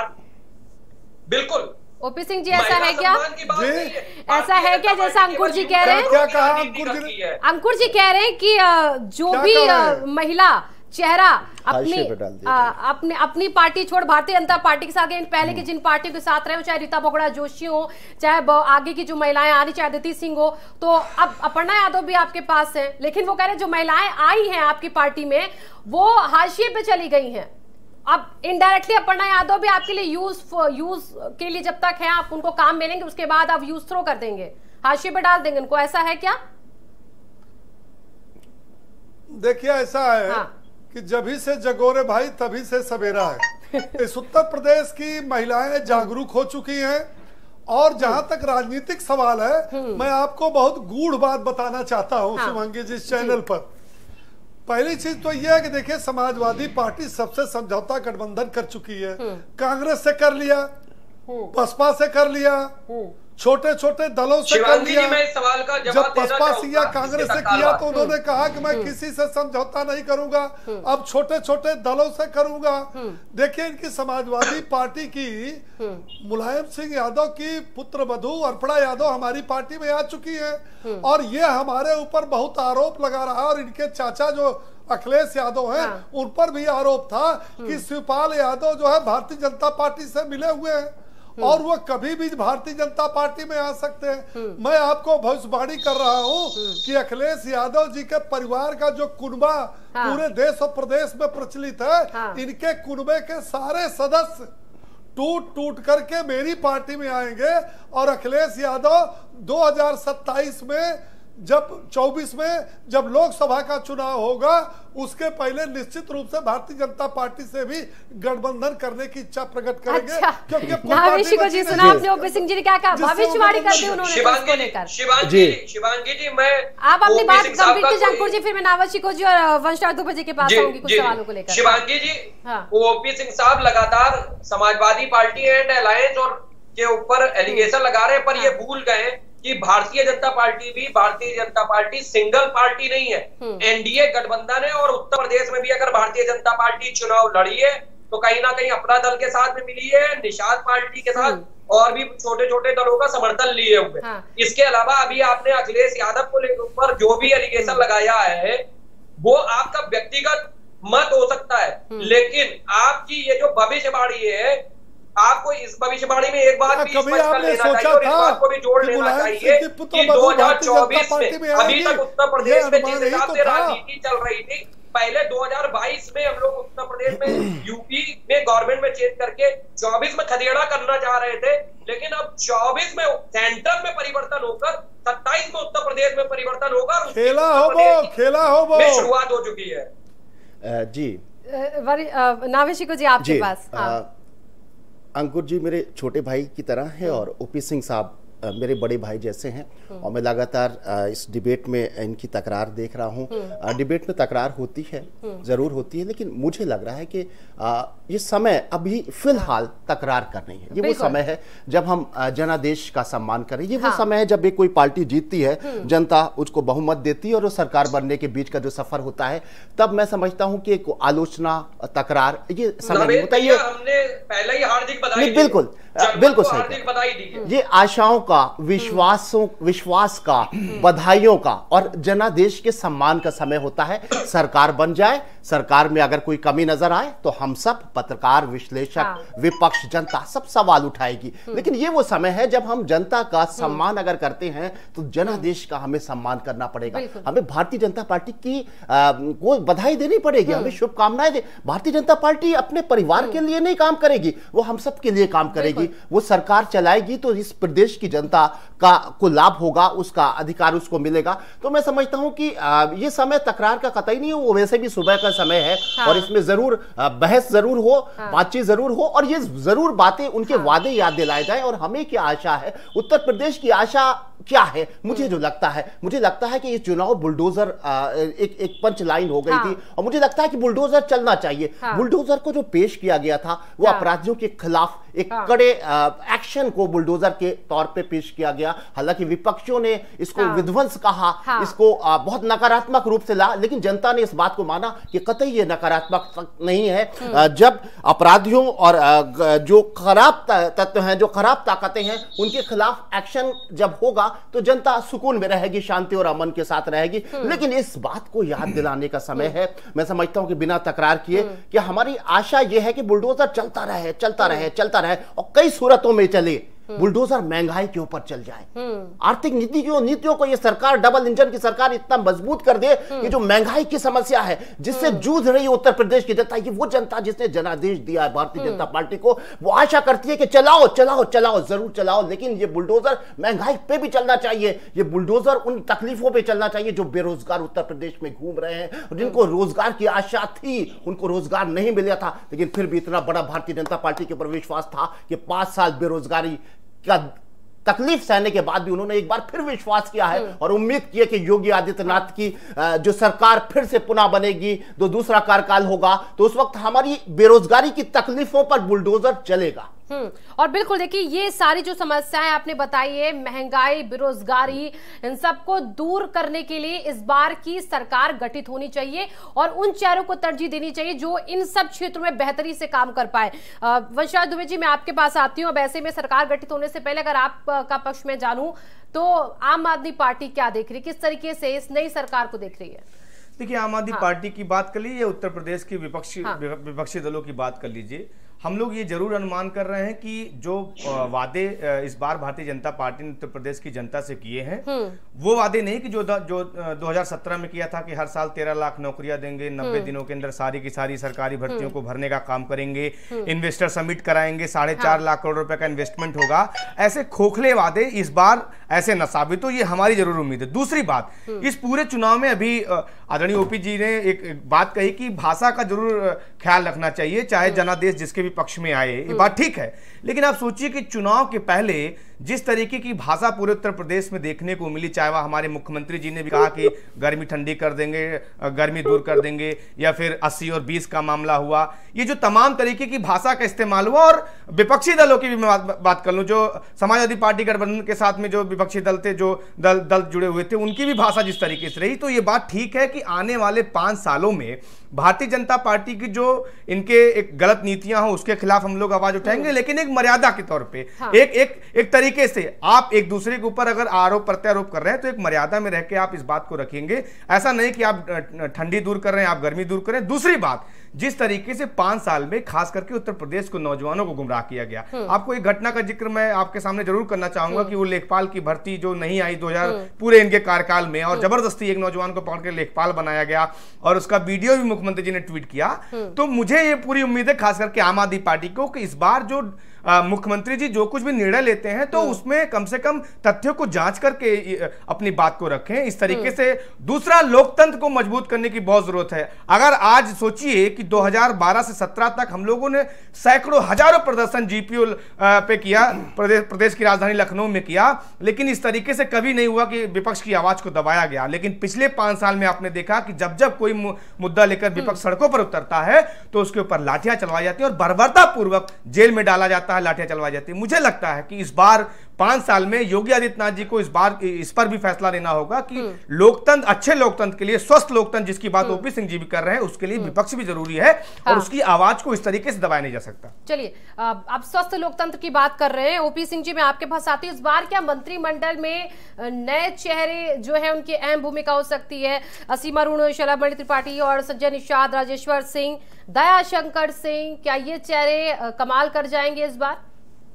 बिल्कुल ओपी सिंह जी, ऐसा है क्या? ऐसा है क्या जैसा अंकुर जी कह रहे हैं? क्या कहा अंकुर जी? अंकुर जी कह रहे हैं कि जो भी महिला चेहरा अपनी अपने अपनी पार्टी छोड़ भारतीय जनता पार्टी के साथ गए, पहले के जिन पार्टियों के साथ रहे, चाहे रीता बहुगुणा जोशी हो, चाहे आगे की जो महिलाएं आ रही, चाहे अदिति सिंह हो, तो अब अपर्णा यादव भी आपके पास है, लेकिन वो कह रहे हैं जो महिलाएं आई हैं आपकी पार्टी में वो हाशिए पे चली गई हैं। अब इनडायरेक्टली अपर्णा यादव भी आपके लिए यूज यूज के लिए जब तक है आप उनको काम मिलेंगे, उसके बाद आप यूज थ्रो कर देंगे, हाशिए पे डाल देंगे उनको, ऐसा है क्या? देखिए ऐसा है हाँ। कि जभी से जगोरे भाई तभी से सवेरा है। इस उत्तर प्रदेश की महिलाएं जागरूक हो चुकी हैं, और जहां तक राजनीतिक सवाल है, मैं आपको बहुत गूढ़ बात बताना चाहता हूं हाँ। शिवांगी जी इस चैनल पर। पहली चीज तो यह है कि देखिए समाजवादी पार्टी सबसे समझौता गठबंधन कर चुकी है, कांग्रेस से कर लिया, बसपा से कर लिया, छोटे छोटे दलों से कर शिवांगी लिया। जी, मैं इस सवाल का जब जवाब देना बसपा चाहूंगा, या कांग्रेस से किया तो उन्होंने कहा कि मैं किसी से समझौता नहीं करूंगा, अब छोटे छोटे दलों से करूंगा। देखिए, इनकी समाजवादी पार्टी की मुलायम सिंह यादव की पुत्र वधू अर्पणा यादव हमारी पार्टी में आ चुकी है और ये हमारे ऊपर बहुत आरोप लगा रहा है। और इनके चाचा जो अखिलेश यादव हैं, हाँ। उन पर भी आरोप था कि शिवपाल यादव जो है भारतीय जनता पार्टी से मिले हुए हैं और वो कभी भी भारतीय जनता पार्टी में आ सकते हैं। मैं आपको भविष्यवाणी कर रहा हूं कि अखिलेश यादव जी के परिवार का जो कुनबा हाँ। पूरे देश और प्रदेश में प्रचलित है, हाँ। इनके कुनबे के सारे सदस्य टूट टूट करके मेरी पार्टी में आएंगे और अखिलेश यादव दो हजार सत्ताईस में जब चौबीस में जब लोकसभा का चुनाव होगा उसके पहले निश्चित रूप से भारतीय जनता पार्टी से भी गठबंधन करने की इच्छा प्रकट करेंगे। अच्छा। क्योंकि नावेशी को जी सुना आपने, ओपी सिंह जी ने क्या कहा, भविष्यवाणी कर दी उन्होंने शिवांगी लेकर। शिवांगी शिवांगी जी, मैं आप अपनी बात कंप्लीट कीजिए अंकुर जी, फिर मैं नावेशी को जी और वंशराज दुबे जी के पास आऊंगी कुछ सवालों को लेकर। शिवांगी जी, ओपी सिंह साहब लगातार समाजवादी पार्टी एंड अलायंस और के ऊपर एलिगेशन लगा रहे हैं, पर ये भूल गए कि भारतीय जनता पार्टी भी Bharatiya Janata party single party नहीं है, एनडीए गठबंधन है। और उत्तर प्रदेश में भी अगर भारतीय जनता पार्टी चुनाव लड़ी है तो कहीं ना कहीं अपना दल के साथ में मिली है, निषाद पार्टी के साथ और भी छोटे छोटे दलों का समर्थन लिए हुए। हाँ। इसके अलावा अभी आपने अखिलेश यादव को लेकर जो भी एलिगेशन लगाया है वो आपका व्यक्तिगत मत हो सकता है, लेकिन आपकी ये जो भविष्यवाणी है, आपको इस भविष्यवाणी में एक बात भी स्पष्ट कर लेना चाहिए और इस बात को भी जोड़ लेना चाहिए कि दो हजार चौबीस में अभी तक उत्तर प्रदेश में जिस हिसाब से राजनीति चल रही थी, पहले दो हजार बाईस में हम लोग उत्तर प्रदेश में यूपी में गवर्नमेंट में चेंज करके चौबीस में खदेड़ा करना चाह रहे थे, लेकिन अब चौबीस में सेंटर में परिवर्तन होकर सत्ताईस में उत्तर प्रदेश में परिवर्तन होगा, खेला हो वो खेला हो वो शुरुआत हो चुकी है। जी नावेशी को जी आपके पास। अंकुर जी मेरे छोटे भाई की तरह है और ओपी सिंह साहब मेरे बड़े भाई जैसे हैं और मैं लगातार इस डिबेट में इनकी तकरार देख रहा हूं। डिबेट में तकरार होती है, जरूर होती है, लेकिन मुझे लग रहा है कि ये समय अभी फिलहाल तकरार कर रही है। ये वो समय है जब हम जनादेश का सम्मान करें। ये हाँ। वो समय है जब एक कोई पार्टी जीतती है, जनता उसको बहुमत देती है और सरकार बनने के बीच का जो सफर होता है, तब मैं समझता हूं कि एक आलोचना तकरार ये समय नहीं होता। ये हमने पहले ही हार्दिक बधाई बिल्कुल बिल्कुल सही, ये आशाओं का, विश्वासों विश्वास का, बधाइयों का और जनादेश के सम्मान का समय होता है। सरकार बन जाए, सरकार में अगर कोई कमी नजर आए तो हम सब पत्रकार, विश्लेषक, हाँ। विपक्ष, जनता सब सवाल उठाएगी, लेकिन ये वो समय है जब हम जनता का सम्मान अगर करते हैं तो जनादेश का हमें सम्मान करना पड़ेगा। हमें भारतीय जनता पार्टी की आ, को बधाई देनी पड़ेगी, हमें शुभकामनाएं दे। भारतीय जनता पार्टी अपने परिवार के लिए नहीं काम करेगी, वो हम सब के लिए काम करेगी। वो सरकार चलाएगी तो इस प्रदेश की जनता का को लाभ होगा, उसका अधिकार उसको मिलेगा। तो मैं समझता हूं कि आ, ये समय तकरार का कतई नहीं है, वो वैसे भी सुबह का समय है। हाँ। और इसमें जरूर बहस जरूर हो, हाँ। बातचीत जरूर हो और ये जरूर बातें उनके हाँ। वादे याद दिलाए जाए। और हमें क्या आशा है, उत्तर प्रदेश की आशा क्या है, मुझे जो लगता है मुझे लगता है कि ये चुनाव बुलडोजर एक एक पंच लाइन हो गई हाँ। थी और मुझे लगता है कि बुलडोजर चलना चाहिए। हाँ। बुलडोजर को जो पेश किया गया था वो हाँ। अपराधियों के खिलाफ एक हाँ। कड़े एक्शन को बुलडोजर के तौर पे पेश किया गया। हालांकि विपक्षियों ने इसको हाँ। विध्वंस कहा, हाँ। इसको आ, बहुत नकारात्मक रूप से ला, लेकिन जनता ने इस बात को माना कि कतई ये नकारात्मक नहीं है। आ, जब अपराधियों और आ, जो खराब तत्व हैं, जो खराब ताकतें हैं, उनके खिलाफ एक्शन जब होगा तो जनता सुकून में रहेगी, शांति और अमन के साथ रहेगी। लेकिन इस बात को याद दिलाने का समय है, मैं समझता हूं कि बिना तकरार किए कि हमारी आशा यह है कि बुलडोजर चलता रहे चलता रहे चलता रहे और कई सूरतों में चले। बुलडोजर महंगाई के ऊपर चल जाए, आर्थिक नीति की नीतियों को ये सरकार, डबल इंजन की सरकार इतना मजबूत कर दे कि जो महंगाई की समस्या है जिससे जूझ रही है उत्तर प्रदेश की जनता, ये वो जनता जिसने जनादेश दिया है भारतीय जनता पार्टी को, वो आशा करती है कि चलाओ चलाओ चलाओ जरूर चलाओ, लेकिन ये बुलडोजर महंगाई पे भी चलना चाहिए। ये बुलडोजर उन तकलीफों पे चलना चाहिए जो बेरोजगार उत्तर प्रदेश में घूम रहे हैं, जिनको रोजगार की आशा थी, उनको रोजगार नहीं मिला था, लेकिन फिर भी इतना बड़ा भारतीय जनता पार्टी के ऊपर विश्वास था कि पांच साल बेरोजगारी का तकलीफ सहने के बाद भी उन्होंने एक बार फिर विश्वास किया है और उम्मीद की है कि योगी आदित्यनाथ की जो सरकार फिर से पुनः बनेगी, तो दूसरा कार्यकाल होगा, तो उस वक्त हमारी बेरोजगारी की तकलीफों पर बुलडोजर चलेगा। हम्म और बिल्कुल देखिए, ये सारी जो समस्याएं आपने बताई है, महंगाई, बेरोजगारी, इन सबको दूर करने के लिए इस बार की सरकार गठित होनी चाहिए और उन चेहरों को तरजीह देनी चाहिए जो इन सब क्षेत्रों में बेहतरी से काम कर पाए। वंशराज दुबे जी, मैं आपके पास आती हूँ। अब ऐसे में सरकार गठित होने से पहले अगर आपका पक्ष में जानूं तो आम आदमी पार्टी क्या देख रही है, किस तरीके से इस नई सरकार को देख रही है? देखिए, आम आदमी हाँ। पार्टी की बात कर लीजिए या उत्तर प्रदेश की विपक्षी हाँ। विपक्षी दलों की बात कर लीजिए, हम लोग ये जरूर अनुमान कर रहे हैं कि जो वादे इस बार भारतीय जनता पार्टी ने उत्तर प्रदेश की जनता से किए हैं, वो वादे नहीं कि जो जो दो हज़ार सत्रह में किया था कि हर साल तेरह लाख नौकरियां देंगे, नब्बे दिनों के अंदर सारी की सारी सरकारी भर्तियों को भरने का काम करेंगे, इन्वेस्टर समिट कराएंगे, साढ़े चार लाख करोड़ रुपए का इन्वेस्टमेंट होगा। ऐसे खोखले वादे इस बार ऐसे न साबित हो, ये हमारी जरूर उम्मीद है। दूसरी बात, इस पूरे चुनाव में अभी आदरणीय ओपी जी ने एक बात कही कि भाषा का जरूर ख्याल रखना चाहिए, चाहे जनादेश जिसके भी पक्ष में आए, ये बात ठीक है। लेकिन आप सोचिए कि चुनाव के पहले जिस तरीके की भाषा पूरे उत्तर प्रदेश में देखने को मिली, चाहे वह हमारे मुख्यमंत्री जी ने भी कहा कि गर्मी ठंडी कर देंगे, गर्मी दूर कर देंगे, या फिर अस्सी और बीस का मामला हुआ, ये जो तमाम तरीके की भाषा का इस्तेमाल हुआ। और विपक्षी दलों की भी मैं बात, बात कर लूं, जो समाजवादी पार्टी गठबंधन के साथ में जो विपक्षी दल थे, जो दल दल जुड़े हुए थे, उनकी भी भाषा जिस तरीके से रही, तो ये बात ठीक है कि आने वाले पांच सालों में भारतीय जनता पार्टी की जो इनके एक गलत नीतियां हो उसके खिलाफ हम लोग आवाज उठाएंगे, लेकिन एक मर्यादा के तौर पे, हाँ। एक एक एक तरीके से आप एक दूसरे के ऊपर अगर आरोप प्रत्यारोप कर रहे हैं तो एक मर्यादा में रह के आप इस बात को रखेंगे। ऐसा नहीं कि आप ठंडी दूर कर रहे हैं, आप गर्मी दूर करें। दूसरी बात, जिस तरीके से पांच साल में खास करके उत्तर प्रदेश को नौजवानों को गुमराह किया गया, आपको एक घटना का जिक्र मैं आपके सामने जरूर करना चाहूंगा कि वो लेखपाल की भर्ती जो नहीं आई दो हजार पूरे इनके कार्यकाल में, और जबरदस्ती एक नौजवान को पकड़ के लेखपाल बनाया गया और उसका वीडियो भी मुख्यमंत्री जी ने ट्वीट किया। तो मुझे ये पूरी उम्मीद है खास करके आम आदमी पार्टी को कि इस बार जो मुख्यमंत्री जी जो कुछ भी निर्णय लेते हैं तो उसमें कम से कम तथ्यों को जांच करके अपनी बात को रखें। इस तरीके से दूसरा, लोकतंत्र को मजबूत करने की बहुत जरूरत है। अगर आज सोचिए कि दो हज़ार बारह से सत्रह तक हम लोगों ने सैकड़ों हजारों प्रदर्शन जीपीओ पे किया, प्रदेश प्रदेश की राजधानी लखनऊ में किया, लेकिन इस तरीके से कभी नहीं हुआ कि विपक्ष की आवाज को दबाया गया। लेकिन पिछले पांच साल में आपने देखा कि जब जब कोई मुद्दा लेकर विपक्ष सड़कों पर उतरता है तो उसके ऊपर लाठियां चलवाई जाती है और बर्बरता पूर्वक जेल में डाला जाता है, लाठियां चलवाई जाती है। मुझे लगता है कि इस बार पांच साल में योगी आदित्यनाथ जी को इस बार इस पर भी फैसला लेना होगा कि लोकतंत्र, अच्छे लोकतंत्र के लिए, स्वस्थ लोकतंत्र जिसकी बात ओपी सिंह जी भी कर रहे हैं, उसके लिए विपक्ष भी जरूरी है। हाँ। और उसकी आवाज को इस तरीके से दबाया नहीं जा सकता। चलिए, आप स्वस्थ लोकतंत्र की बात कर रहे हैं, ओपी सिंह जी मैं आपके पास आती हूँ। इस बार क्या मंत्रिमंडल में नए चेहरे जो है उनकी अहम भूमिका हो सकती है? असीम अरुण, शलभमणि त्रिपाठी और संजय निषाद, राजेश्वर सिंह, दया शंकर सिंह, क्या ये चेहरे कमाल कर जाएंगे इस बार?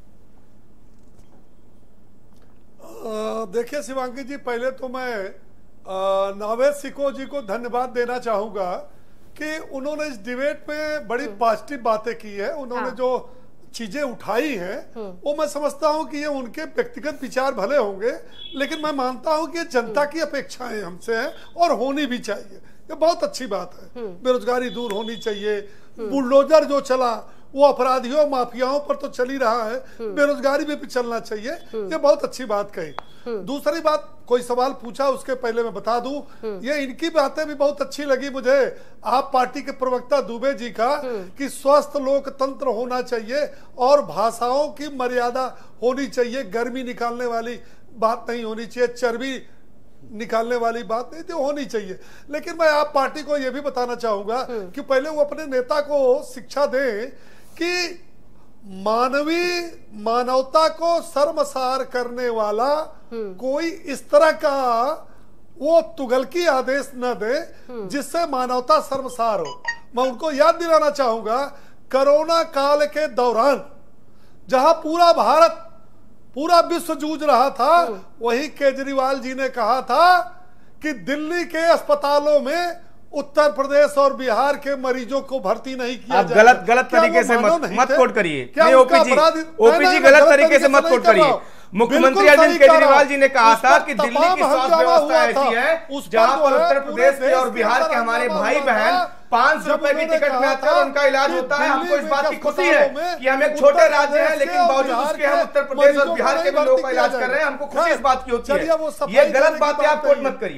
देखिए शिवांगी जी, पहले तो मैं नावेद सिको जी को धन्यवाद देना चाहूंगा कि उन्होंने इस डिबेट में बड़ी पॉजिटिव बातें की है। उन्होंने हाँ। जो चीजें उठाई हैं वो मैं समझता हूं कि ये उनके व्यक्तिगत विचार भले होंगे, लेकिन मैं मानता हूं कि जनता की अपेक्षाएं हमसे हैं और होनी भी चाहिए। ये बहुत अच्छी बात है। बेरोजगारी दूर होनी चाहिए। बुलडोजर जो चला वो अपराधियों माफियाओं पर तो चल ही रहा है, बेरोजगारी में भी चलना चाहिए। ये बहुत अच्छी बात कही। दूसरी बात, कोई सवाल पूछा उसके पहले मैं बता दूं, ये इनकी बातें भी बहुत अच्छी लगी मुझे, आप पार्टी के प्रवक्ता दुबे जी का, कि स्वस्थ लोकतंत्र होना चाहिए और भाषाओं की मर्यादा होनी चाहिए, गर्मी निकालने वाली बात नहीं होनी चाहिए, चर्बी निकालने वाली बात नहीं थी, होनी चाहिए। लेकिन मैं आप पार्टी को यह भी बताना चाहूंगा कि पहले वो अपने नेता को शिक्षा दें कि मानवीय मानवता को शर्मसार करने वाला कोई इस तरह का वो तुगलकी आदेश न दे जिससे मानवता शर्मसार हो। मैं उनको याद दिलाना चाहूंगा, कोरोना काल के दौरान जहां पूरा भारत, पूरा विश्व जूझ रहा था, वही केजरीवाल जी ने कहा था कि दिल्ली के अस्पतालों में उत्तर प्रदेश और बिहार के मरीजों को भर्ती नहीं किया आप जाए। गलत गलत तरीके से मत, मत कोट करिए। ओपी जी गलत तरीके से मत कोट करिए। मुख्यमंत्री अरविंद केजरीवाल जी ने कहा था कि दिल्ली की स्वास्थ्य व्यवस्था ऐसी है जहां पर उत्तर प्रदेश के और बिहार के हमारे भाई बहन पांच सौ रुपए की टिकट में आते हैं और उनका इलाज होता है। हमको इस बात की खुशी है कि हम एक छोटे राज्य हैं, लेकिन बावजूद उसके हम उत्तर प्रदेश और बिहार के भी लोगों का इलाज कर रहे हैं। हमको खुशी इस बात की होती है। ये गलत बात है, आप कोट मत करिए।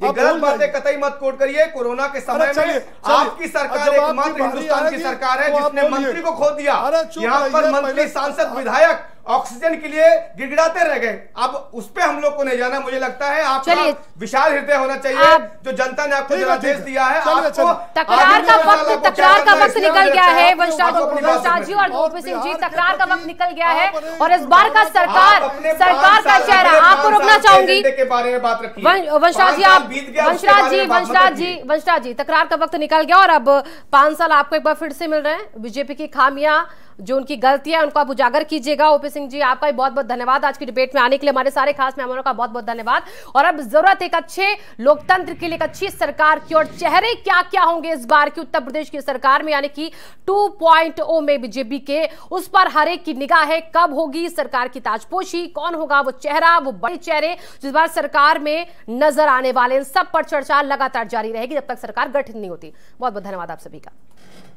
ये आप गलत भूल बातें जाइए। कतई मत कोट करिए। कोरोना के समय अरे चलिए, में चलिए। आपकी सरकार जब आपकी एकमात्र बारी हिंदुस्तान की आएगी, सरकार है तो आप जिसने बोलिए। मंत्री को खो दिया। अरे चुप यहाँ पर रहिए, मंत्री, पहले- सांसद, विधायक ऑक्सीजन के लिए गिड़गिड़ाते रह गए। अब उस पे हम लोग को नहीं जाना। मुझे लगता है आपका चलिए। विशाल हृदय होना चाहिए। आप- जो जनता ने आपको ठीक है, जनादेश ठीक है। दिया है, चलिए, आपको चलिए। तकरार आगे का बढ़ने वक्त वाला तकरार का करना वक्त इसलिए निकल मुझे गया लगता है। आप लोग वंशराज अपनी बात वंशराज जी और और ओपी सिंह जी, बिहार के तकरार का प्रति वक्त निकल गया है आप अपने- और इस बार का सरकार आप अपने सरकार पाँच का साल, चेहरा अगले आपको पाँच रोकना साल के चाहूंगी। एजेंडे के बारे में बात रखिए। वन- वंशराज जी पाँच आप साल बीत गया, उसके वंशराज बारे जी में बात मत वंशराज जी रखिए। वंशराज जी तकरार का वक्त निकल गया और अब पांच साल आपको एक बार फिर से मिल रहे हैं। बीजेपी की खामियां, जो उनकी गलतियां हैं, उनको आप उजागर कीजिएगा। ओपी सिंह जी, आपका भी बहुत बहुत धन्यवाद आज की डिबेट में आने के लिए। हमारे सारे खास मेहमानों का बहुत बहुत धन्यवाद। और अब जरूरत एक अच्छे लोकतंत्र के लिए, एक अच्छी सरकार की, और चेहरे क्या क्या होंगे इस बार की उत्तर प्रदेश की सरकार में, यानी कि टू पॉइंट ओ में बीजेपी के, उस पर हर एक की निगाह है। कब होगी सरकार की ताजपोशी, कौन होगा वो चेहरा, वो बड़े चेहरे जिस बार सरकार में नजर आने वाले, इन सब पर चर्चा लगातार जारी रहेगी जब तक सरकार गठित नहीं होती। बहुत बहुत धन्यवाद आप सभी का।